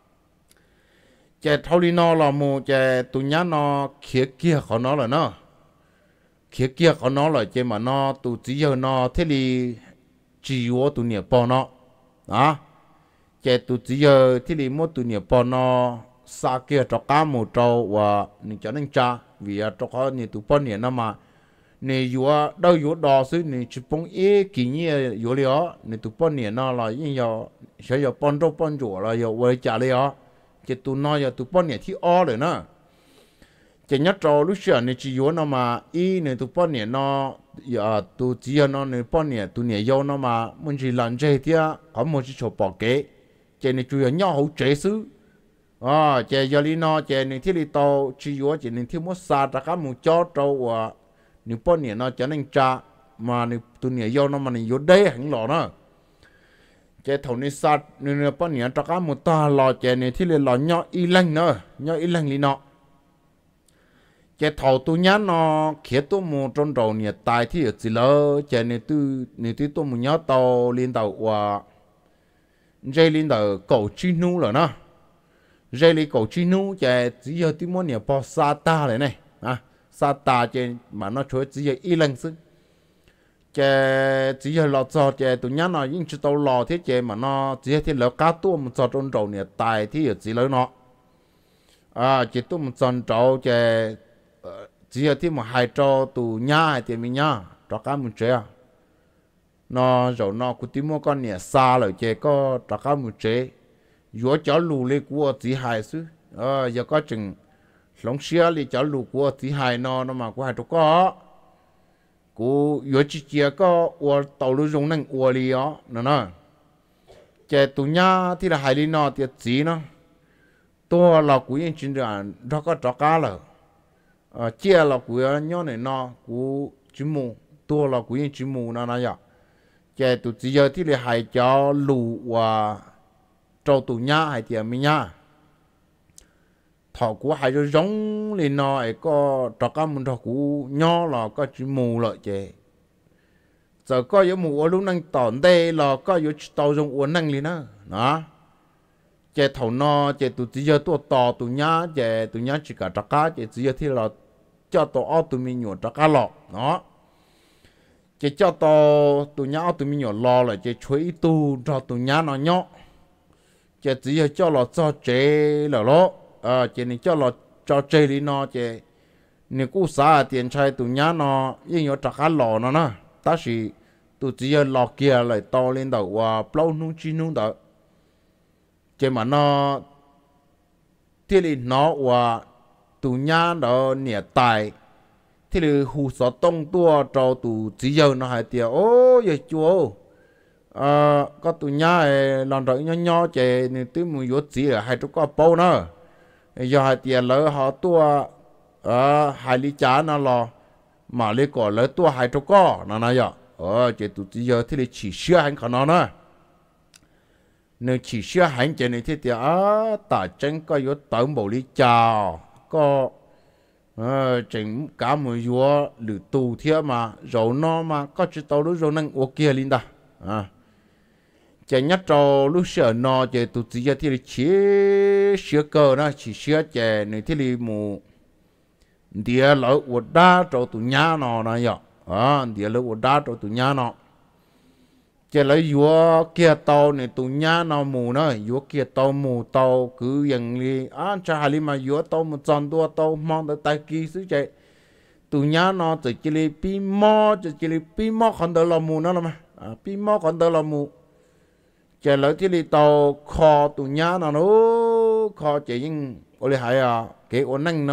chè thâu đi nó là một chè tụi nhá nó khía kia khó nó là nó khía kia khó nó là chè mà nó tụi chỉ giờ nó thế thì chỉ có tụi nhẹ bỏ nó đó chè tụi chỉ giờ thế thì mỗi tụi nhẹ bỏ nó xa kia cho cá một trâu và nên cho nên cha vì cho có nên tụi bỏ nhẹ nó mà nên yếu đâu yếu đỏ xứ nên chỉ bông kỹ như yếu liao nên tụi bỏ nhẹ nó là như giờ sẽ giờ bỏ trâu bỏ rùa là giờ về trả liao chỉ tụi nó giờ tụi bọn này thì rồi nữa chỉ nhớ cho lúc xưa này chỉ yếu nó mà này tụi bọn này nó giờ tụi chỉ nó này bọn này tụi này yếu nó mà muốn chỉ làm chơi thì có một chỉ chỗ bỏ kế chỉ này chủ yếu nhau hậu chế xứ chỉ giờ đi nó chỉ này thì đi tàu chỉ yếu chỉ này thì muốn xa ra cả một chỗ trâu này bọn này nó cho nên cha mà này tụi này yếu nó mà này yếu đấy hẳn lọ nữa chế thầu này sát nên bao nhiêu trắc á một ta lò chế này thì lò nhỏ y lăng nữa nhỏ y lăng li nọ chế thầu tu nhá nó khía tu một trong đầu này tài thì ở chỉ lỡ chế này tu một nhá tàu lên tàu và dây lên tàu cầu chi nu rồi nè dây lên cầu chi nu chế chỉ giờ tí món này bao sa ta này sa ta chế mà nó chơi chỉ giờ y lăng sức chè chỉ là lọ cho chè tụi nhá nó những chỉ tàu lọ thế chè mà nó chỉ thì lọ cá tua một cho trong trâu nè tài thì chỉ lấy nó chỉ tua một tròn trâu chè chỉ thì một hai trâu tụi nhá hay thì mình nhá cho cá một chè nó rồi nó cũng tìm một con nè xa rồi chè có cho cá một chè vừa cho lù lên của chỉ hai xứ giờ có chừng lông xia li cho lù của chỉ hai nó mà của hai trâu có cú vừa chỉ chia có ở tàu lúa dùng năng ở li ó nó chế tụi nhá thì là hai li nó thì chỉ nó tôi là cú yên chuyện rằng đó có trò cá rồi chia là cú nhá này nó cú chỉ mù tôi là cú yên chỉ mù nó vậy chế tụi chỉ giờ thì là hai cho lù và trâu tụi nhá hai thì mình nhá thọ của hai đứa giống lên nó ấy có trò cá mình thọ của nhỏ là có chỉ mù lợi chứ giờ có yếu mù ở lúc năng tòn đây là có yếu tàu dùng uốn năng lên đó chứ thầu nó chứ tụi giờ tụi tò tụi nhá chứ tụi nhá chỉ cả trò cá chứ giờ thì là cho tụi tụi mình nhổ trò cá lọ đó chứ cho tụi nhá tụi mình nhổ lò là chứ chuối tu cho tụi nhá nó nhọ chứ giờ cho là cho chế là lo chỉ nên cho cho chơi đi nó chỉ nếu cú xả tiền chơi tụi nhá nó yên nhớ trả lò nó nè ta chỉ tụi chỉ lò kia lại to lên đầu và bao nung chi nung đó chỉ mà nó thì là nó và tụi nhá đó nhẹ tài thì là hù sợ tông tua cho tụi chỉ nó hay tiền ô vậy chúa có tụi nhá làm rồi nhỏ chỉ nên tụi mình vô chỉ là hai chú có bao nữa giờ hai tiền lỡ họ tua hai lý trả nó lo mà lấy cỏ lỡ tua hai chỗ có nó nói vậy chỉ tụi giờ thì là chỉ sửa hành khả nó nữa nếu chỉ sửa hành chỉ này thì ta chân có yếu tận bộ lý chào có chỉnh cả một yếu lử tù thiệt mà rồi nó mà có chỉ tàu lúc rồi năng ok linh ta chỉ nhắc cho lúc sửa nó chỉ tụi giờ thì chỉ sửa cơ nó chỉ sửa chỉ này thì là mù địa lỡ của đa cho tụi nhá nó vậy địa lỡ của đa cho tụi nhá nó chỉ lấy vua kia tàu này tụi nhá nó mù nó vua kia tàu mù tàu cứ dần đi cha hai mà vua tàu một tròn tua tàu mong tới tay kia xứ chạy tụi nhá nó chỉ là pi mò còn đỡ là mù nó mà pi mò còn đỡ là mù chỉ lấy thì tàu kho tụi nhá nó kho chỉ những ôi hay cái ổn năng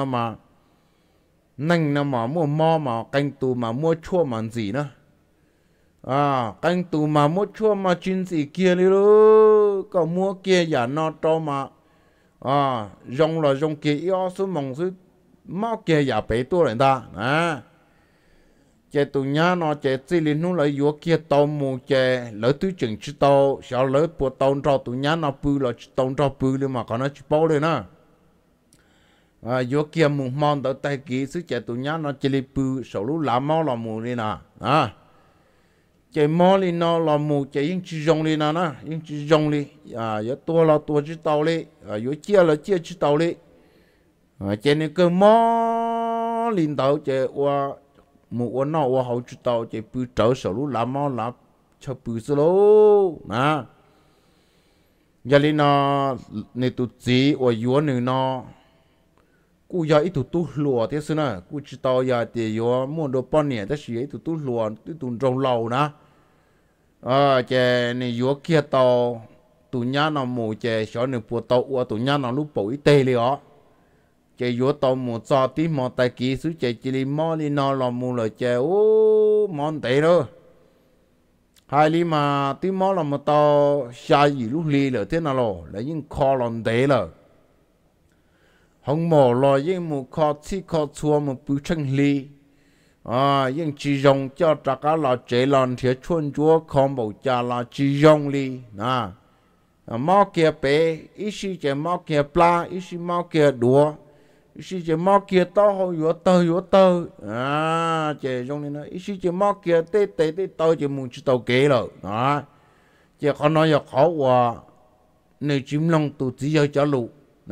nó mà mua mò mà canh tù mà mua chua mà gì nữa canh tù mà mua chua mà chuyện gì kia đi luôn có mua kia giả nó to mà rong là rong kia yếu số mong số máu kia giả bé tua lại ta chế tụi nhá nó chế chỉ liên nó lấy vô kia tàu mù chế lỡ tứ chừng chỉ tàu sao lỡ bộ tàu cho tụi nhá nó bự là tàu cho bự luôn mà còn nó chỉ bao lên nè vô kia mù mòn tới tay kia xứ chế tụi nhá nó chỉ lấy bự sau lúc làm máu là mù lên nè chế máu lên nó là mù chế những chỉ rong lên nè những chỉ rong lên vô tua là tua chỉ tàu lên vô chia là chia chỉ tàu lên chế này cơ máu lên tàu chế qua một con nào qua hậu chú tàu chỉ bự trở sở lúc làm mà làm cho bự số lô giờ lên nó này tụt gì ở dưới này nó cú giờ ít tụt lùa thế xưa nè cú chú tàu giờ thì dưới mua đồ bao nhiêu thế gì ít tụt lùa tụt rong lâu nè chè này dưới kia tàu tụi nhá nó mù chè sở này bộ tàu qua tụi nhá nó lúc bộ ít tê li ó chạy vô tàu một cho tí một tay kia xuống chạy chỉ đi mò đi nó làm một lời chạy món tệ đó hai li mà tí mò là một tàu xa gì lúc li là thế nào rồi là những kho làm tệ rồi không mò lo những một kho chỉ kho chua một bự chân li những chỉ dùng cho tất cả là chạy làm thiệt chuồn chúa không bảo cha là chỉ dùng li mò kia bé ít khi chạy mò kia pla ít khi mò kia đùa ít chỉ mò kia to hồi vô tơ chỉ trong này nó ít chỉ mò kia tê to chỉ muốn chỉ tàu kế rồi chỉ còn nói khó quá nếu chim long tụt chỉ cho lù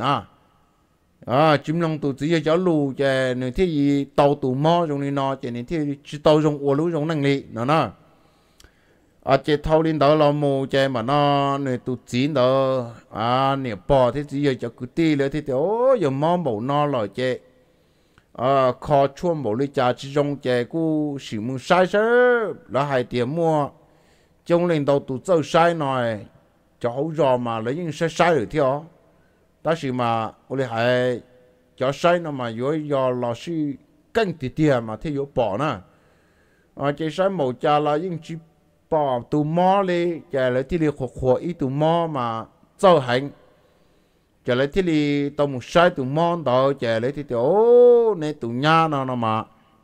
chim long tụt chỉ cho lù chỉ nếu thế gì tàu tụ mò trong này nó chỉ nếu thế chỉ tàu trong ô lú trong năng力nó à chế thâu lên đó là mù chế mà nó người tụ chín đó à nè bỏ thế chỉ giờ cho cứ tiเลยthì ô giờ mong bộ nó rồi chế à khó chuông bộ lấy trả chỉ trong chế cú sử dụng sai sớ là hai tiền mua trong lên đầu tụ chơi sai này cho hậu rồi mà lấy những sai sai được theo đó là mà我哋係cho sai nó mà yếu do老師更啲啲嘛thế yếu bỏ nè à chế sai màu cha là những chỉ bỏ tụ mò đi chạy lại thì đi khổ ít tụ mò mà造hành chạy lại thì đi tàu một sai tụ mò đó chạy lại thì ô này tụ nhà nó mà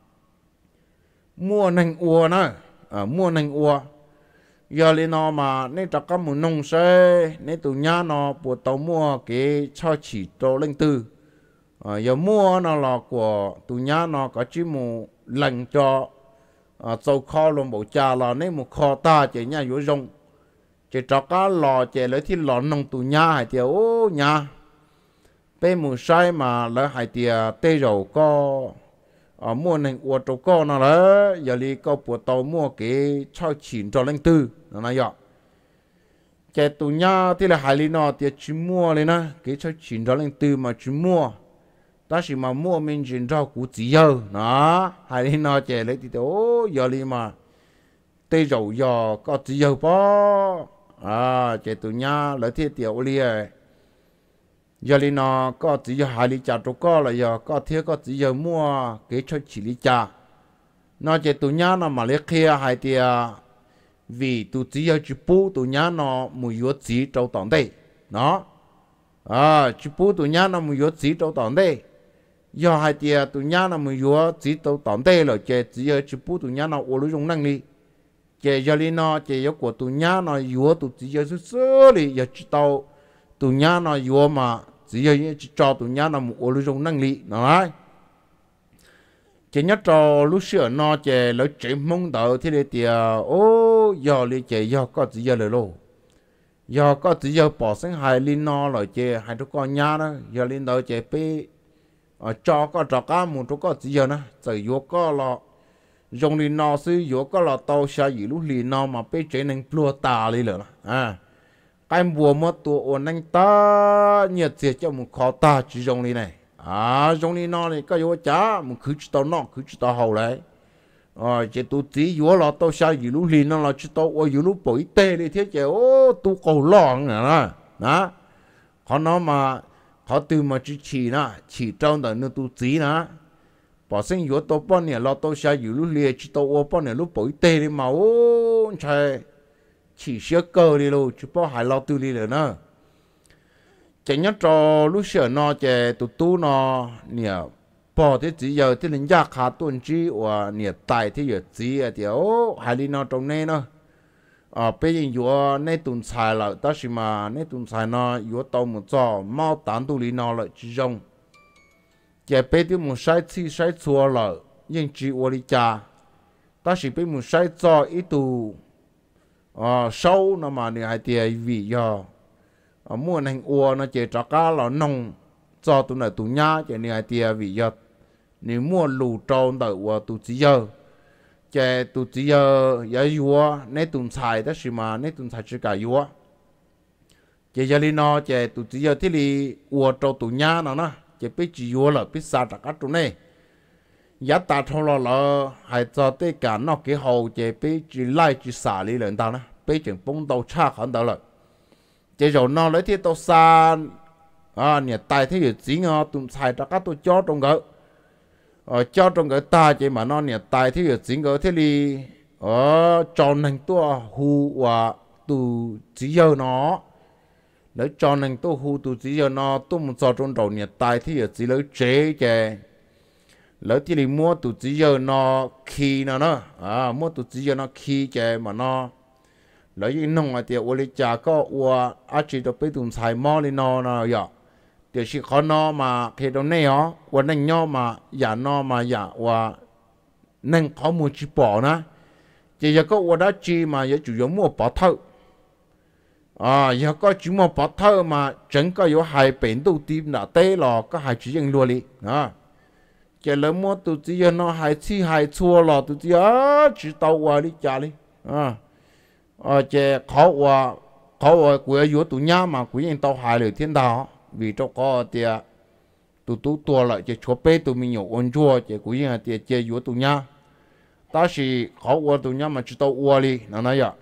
mua nành ua nè mua nành ua giờ lên nó mà nên cho các muốn nông xe nên tụ nhà nó buộc tàu mua cái cho chỉ cho lên tư giờ mua nó là của tụ nhà nó có chỉ một lần cho dầu kho luôn bộ cha là nên một kho ta chỉ nhà vô rong chỉ cho cá lò chỉ lấy thì lò nông tụ nhà hay thì ô nhà bên một sai mà lấy hay thì tê dầu có mua nên uo trâu co nó là giờ đi có bộ tàu mua cái cho chín cho lên tư nó nói vậy chỉ tụ nhà thì là hay đi nó thì chỉ mua lên nè cái cho chín cho lên tư mà chỉ mua ta chỉ mà mua mình chỉ cho cú chỉ giờ nó hay đi nó chạy lấy thì ô giờ đi mà tê dầu giờ có chỉ giờ bao chạy tụi nhà lấy thiết tiểu li giờ đi nó có chỉ giờ hai li chả trâu có là giờ có thiết có chỉ giờ mua cái cho chỉ li chả nó chạy tụi nhà nó mà lấy kia hai thì vì tụi chỉ giờ chỉ bù tụi nhà nó mua yếu chỉ trâu tòn đây nó chỉ bù tụi nhà nó mua yếu chỉ trâu tòn đây giờ hai tia tụi nhà nó mới vừa chỉ tàu tạm đây rồi chỉ giờ chỉ bù tụi nhà nó ô lú dùng năng đi chỉ giờ đi nó chỉ giờ của tụi nhà nó vừa tụi chỉ giờ sơ đi giờ chỉ tàu tụi nhà nó vừa mà chỉ giờ chỉ cho tụi nhà nó ô lú dùng năng đi nói chỉ nhớ cho lúc xưa nó chỉ lấy chỉ mong đợi thì để tia ô giờ đi chỉ giờ có chỉ giờ rồi luôn giờ có chỉ giờ bỏ sang hai linh nó rồi chỉ hai đứa con nhà đó giờ linh đợi chỉ pe cho cá một chỗ có chỉ giờ nè giờ vô có là dùng đi nó xứ vô có là tàu xe gì lúc đi nó mà bây giờ nên plua tà đi rồi cái mùa mà tụi ôn anh ta nhiệt thiệt cho một khó ta chỉ dùng đi này dùng đi nó này có vô chả một cứ chỉ tàu nó cứ chỉ tàu hậu đấy chỉ tụi chỉ vô là tàu xe gì lúc đi nó là chỉ tàu ở lúc bội tê đi thế chứ ô tụi cầu lon nè đó họ nói mà họ từ mà chỉ nè chỉ trong đó nó tu chỉ nè bỏ sinh yếu tố bao nhiêu lo tao sẽ yếu lúc liệt chỉ tao bao nhiêu lúc bội tê đi mà ô trời chỉ sửa cơ đi luôn chỉ bao hai lo tu đi rồi nữa chỉ nhớ cho lúc sửa nó chỉ tụ tu nó nhiều bỏ thế chỉ giờ thì linh giác khá tuần chi và nhiều tài thì giờ chỉ thì ô hai đi nó trong này nữa bây giờ yếu này tuần xài là đó là mà này tuần xài nó yếu tàu một chỗ mau tán tu lý nó là chỉ dùng giờ bây giờ một sai chi sai chua là nhưng chỉ ô lý cha đó là bây một sai cho ít tu sâu nó mà này hay tiền vì do mua hành ô nó chỉ cho cá là nông cho tụi này tụi nhá chỉ này hay tiền vì do nếu mua lù trâu đợi và tụi chỉ giờ chỉ tụi chỉ giờ yếu nên tụi xài đó là mà nên tụi xài chỉ cả yếu chỉ giờ đi nó chỉ tụi chỉ giờ thì đi uo trâu tụi nhá nó nè chỉ biết chỉ yếu là biết sao tất cả tụi này giá ta thâu là hay cho tất cả nó cái hồ chỉ biết chỉ lại chỉ xả đi lần tao nè biết chừng bông đầu cha khẩn tao rồi chỉ rồi nó lấy thì tao xa nhà tài thì chỉ ngó tụi xài tất cả tụi chó trong gỡ cho trong cái ta chỉ mà nó nhà tài thì ở chính cái thế thì tròn thành tua hù và tụ chỉ giờ nó lấy tròn thành tua hù tụ chỉ giờ nó tụ một trò trong đầu nhà tài thì ở chỉ lấy chế chè lấy thì mua tụ chỉ giờ nó khi nó mua tụ chỉ giờ nó khi chè mà nó lấy những nông ở tiệm ô trà có và chỉ được biết tụi xài mò lên nó vậy thì chỉ có nó mà khi đó này và nên nhau mà giả nó mà giả và nên có một chỉ bỏ nữa chỉ giờ có và đó chỉ mà giờ chủ yếu mua bỏ thâu giờ có chỉ mua bỏ thâu mà chẳng có yếu hai bệnh đầu tim là tê là có hai chỉ riêng luôn đi chỉ là mua tụi chỉ nó hai chi hai chua là tụi chỉ chỉ tàu qua đi trả đi chế khó của yếu tụ nhá mà của những tàu hài lời thiên đạo vì cho có thì tụ tua lại chế chúa bê tụ mình nhiều ôn chua chế của những thì chế yếu tụ nhá ta chỉ khó của tụ nhá mà chỉ tàu uo đi nó nói vậy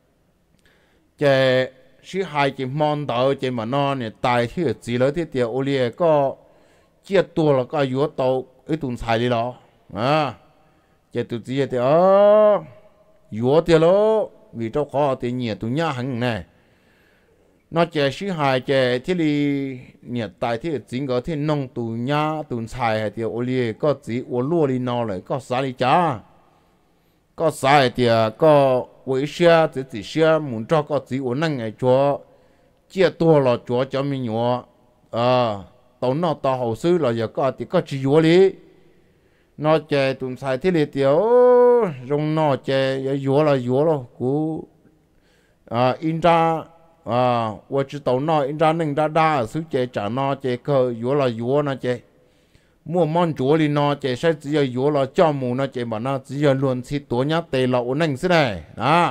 chế sĩ hai chế mòn tàu chế mà nó này tài thì chỉ lấy thì tiền ô liê có chia tua là có yếu tàu ấy tụ xài đi đó chế tụ chỉ thì yếu tiền lo vì cho khó thì nhiều tụ nhá hẳn này nó chế sĩ hai chế thì li nhiệt tại thì chính có thì nông tụ nhá tụ xài hay thì ô liê có chỉ ô lúa đi nó lại có xài đi chả có xài thì có quấy xe chỉ xe muốn cho có chỉ ô năng ngày chúa chia tua là chúa cho mình nhỏ tàu nó tàu hậu sư là giờ có thì có chỉ yếu đi nó chế tụ xài thì li tiểu rong nó chế yếu là cú in ra我知道那人家能大手机讲那这个约了那这，莫忙着哩那这是只要约了项目那这嘛那只要乱七多年对了我能是嘞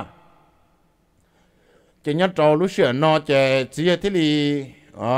这人找路线那这只要这里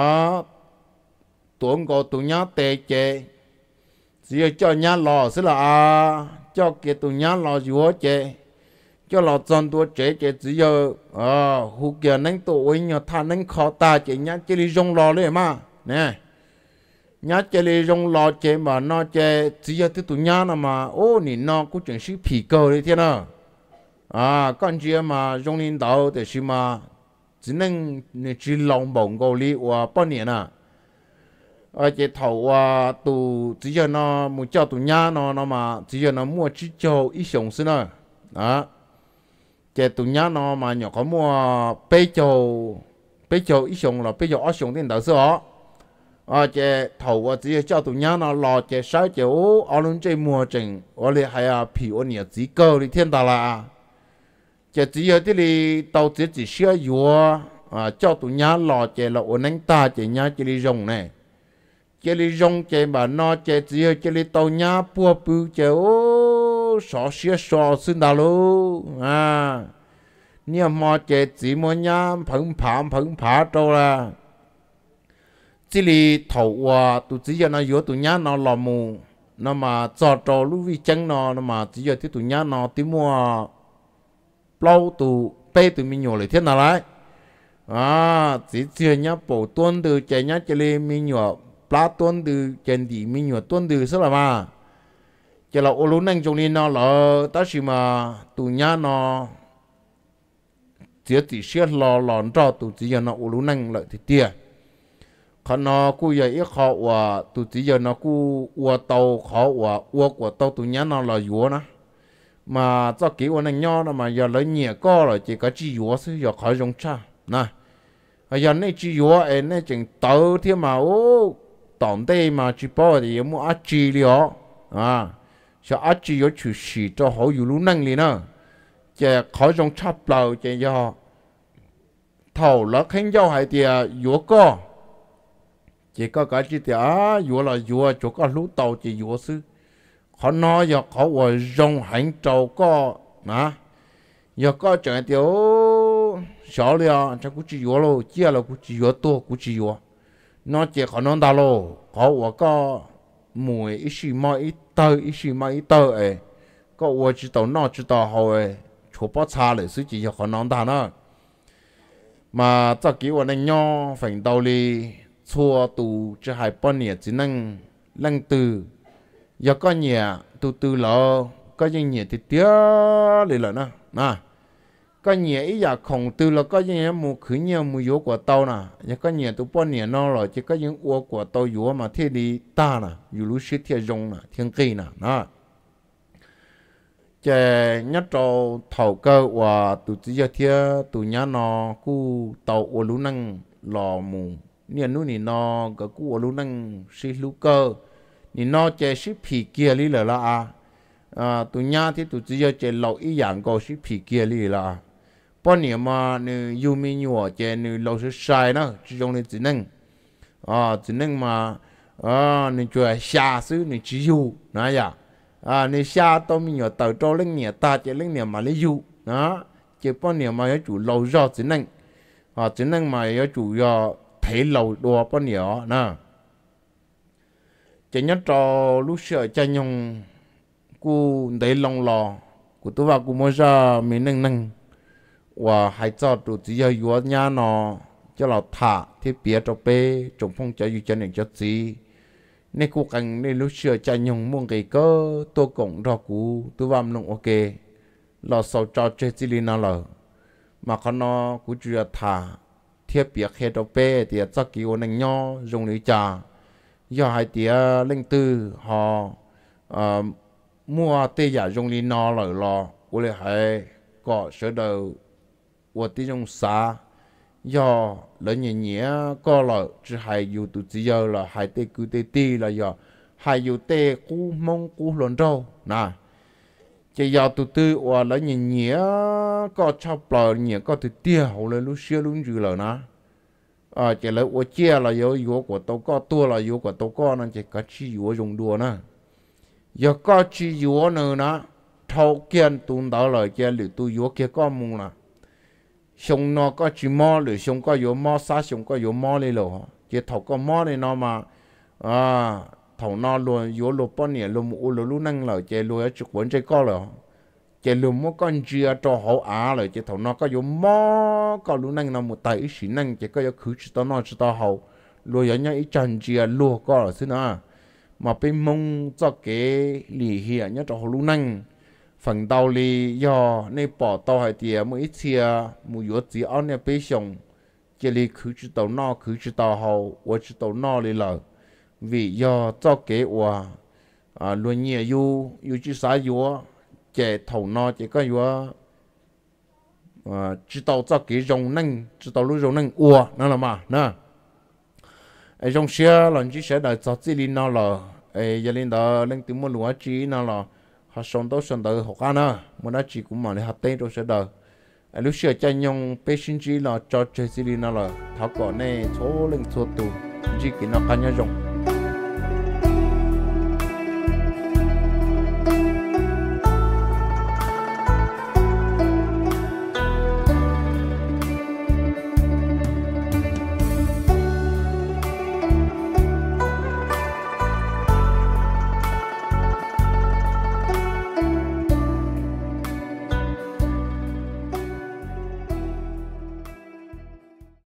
多个多年对这，只要叫人老是了叫给多年老约这。cho lọ chọn tua chế chỉ giờ hú kia nâng tuổi nhờ thà nâng khó ta chỉ nhá chỉ đi rong lòเลยmà nè nhá chỉ đi rong lò chế mà nó chế chỉ giờ thứ tụi nhá nó mà ô nị nó cũng chẳng sĩ phì cơ đấy thế nào con chị mà rong lên đầu thì xí mà chỉ nâng chỉ lòng bổng cầu li và bao nhiêu nè chế thầu tụ chỉ giờ nó muốn cho tụi nhá nó mà chỉ giờ nó mua chỉ cho ít sống xí nữa chế tụi nhá nó mà nhỏ có mua bê châu ít xong là bê châu ở xong tiền đầu xưa chế thầu chỉ cho tụi nhá nó lò chế sáu chế ở luôn chế mua chừng ở đây hay皮ở nhà chỉ cơ đi thiên đạo là chế chỉ ở đây đi tàu chỉ sửa yếu cho tụi nhá lò chế là ở nâng ta chế nhá chế đi rong này chế đi rong chế mà nó chế chỉ ở chế đi tàu nhá bùa bự chế sọ xía sọ xin đào lô nhiều mà chế chỉ mua nhá phẳng phá trâu là chỉ li thầu tụi chỉ giờ nó yếu tụi nhá nó lò mù nó mà cho trâu lúc vi chân nó mà chỉ giờ tụi nhá nó tìm mua lâu tụi bê tụi mình nhỏ lại thế nào đấy chỉ giờ nhá bộ tuần từ chế nhá chế li mình nhỏ lá tuần từ trên đi mình nhỏ tuần từ sao là mà chỉ là ô lú nâng trong này nó là ta chỉ mà tụi nhá nó chỉ xét lò cho tụi chỉ giờ nó ô lú nâng lại thì tiền còn nó cứ giờ ít khó và tụi chỉ giờ nó cứ qua tàu khó và qua của tàu tụi nhá nó là yếu nè mà cho kiểu của nâng nhau nó mà giờ lấy nhẹ co rồi chỉ có chỉ yếu thôi giờ khỏi dùng cha nè giờ này chỉ yếu em này chừng tàu thì mà tổng đây mà chỉ bảo thì mua ăn chỉ liệu cho ăn chỉ có chủ sĩ cho họอยู่รู้นั่งเลยนะจะเขาจงชับเราจะยอเท่าแล้วขึ้นยอให้เดียอยู่ก็จะก็จีเดียอยู่ละอยู่จะก็รู้เต่าจะอยู่ซื้อเขาน้อยเขาว่าจงหันเจ้าก็นะยอก็จะเดียว小了จะกูจีอยู่了เจ้า了กูจีอยู่ตัวกูจีอยู่น้อจะเขานอนตาโลเขาว่าก็มวยอีสิมาอีอีสิมาอีก็我知道那知道好错不差了自己很难打呢mà cho kiểu của anh nhau phải đầu đi xua tù chứ hai bọn nhẹ chỉ năng lăng từ giờ có nhẹ từ lỡ có những nhẹ thì tía lại là nè có nhẹ ý giờ không từ là có những mù khử nhiều mù yếu của tàu nè giờ có nhẹ tụ bọn nhẹ nó rồi chỉ có những uo của tàu yếu mà thế đi ta nè yếu lúc xí thiên rong nè thiên kỳ nè chế nhất trâu thầu cơ và tụi chỉ giờ thiên tụi nhá nó cu tàu ô lú năng lò mù niên núi nó cái cu ô lú năng xí lú cơ nó chế xí phì kia lý là tụi nhá thì tụi chỉ giờ chế lẩu ý dạng có xí phì kia lý là bọn niệm mà nữ yêu mi nhua chế nữ lẩu xí sai nó chỉ dùng để chỉ năng mà nữ chơi xa xứ nữ chỉ yêu nãy giờ nè xa tao mình nhớ tàu trâu lên nhẹ ta chỉ lên nhẹ mà lấy du chỉ bao nhiêu mà chủ lâu do chỉ năng mà chủ do thấy lâu đùa bao nhiêu nè chỉ nhớ cho lúc sợ cha nhung cú để lòng lò của tôi vào cú mới ra mình nâng và hãy cho tụi chỉ giờ vừa nhà nó cho là thả thì biết cho bé trồng phong cho yêu cho nên cho gì nên cố gắng nên lúc xưa cha nhung muốn cái cơ tôi cũng cho cú tôi vào nông ok là sau cho chơi chỉ linh nào mà con nó cú chưa thả thiết biết hết cho bé thì cho kiểu nên nhỏ dùng để trả do hai tia linh tư họ mua tê giả dùng linh nó rồi lo của lại hay có sở đầu của tí trong xã do lỡ nhẹ nhẹ có là chỉ hay dù tụi chỉ giờ là hai tê cứ tê tê là do hai dù tê cú mong cú lần đâu nè chỉ giờ tụi tư và lỡ nhẹ nhẹ có chọc lờ nhẹ có tụi tia hậu lên lúc xưa lúc dữ lờ nè chỉ là của chia là yếu của tàu có tua là yếu của tàu có nên chỉ có chỉ yếu dùng đùa nè giờ có chỉ yếu nữa nè thâu kiên tụi đó là chỉ lựa tụi yếu kia có mùng là xong nó có chỉ mò lựa xong có yếu mò sát xong có yếu mò lên rồi chỉ thâu có mò này nó mà thâu nó luôn yếu luôn bao nhiêu luôn mua luôn luôn năng là chỉ luôn chụp quấn chơi có rồi chỉ luôn mua con chia cho hậu á rồi chỉ thầu nó có yếu mò có luôn năng nó một tay xí năng chỉ có yếu khử chỉ tao nó chỉ tao hậu rồi ở nhà ít chân chia luôn có rồi xin à mà bên mông cho cái lì hiện nhá cho hậu luôn năng phần đầu lì do nên bỏ tao hay tiệt mỗi ít chia một yếu chỉ ăn này bên xong chỉ lì khử chỉ tao nó khử chỉ tao hậu và chỉ tao nó lì lờ vì do cho cái và luôn nhiều yêu chỉ sai yếu chỉ thầu nó chỉ có yếu chỉ tao cho cái rồng năng chỉ tao lúc rồng năng nó là mà nè ai trong xe lần chỉ sẽ đợi cho chỉ linh nó là ai giờ linh đó linh tìm một lúa chỉ nó là họ sống tới học ăn à mà nó chỉ cũng mà để học tên rồi sẽ đợi ai lúc xưa cha nhung bé sinh chỉ là cho chơi chỉ linh nó là tháo cỏ này số linh số tù chỉ cái nó cá nhau rồng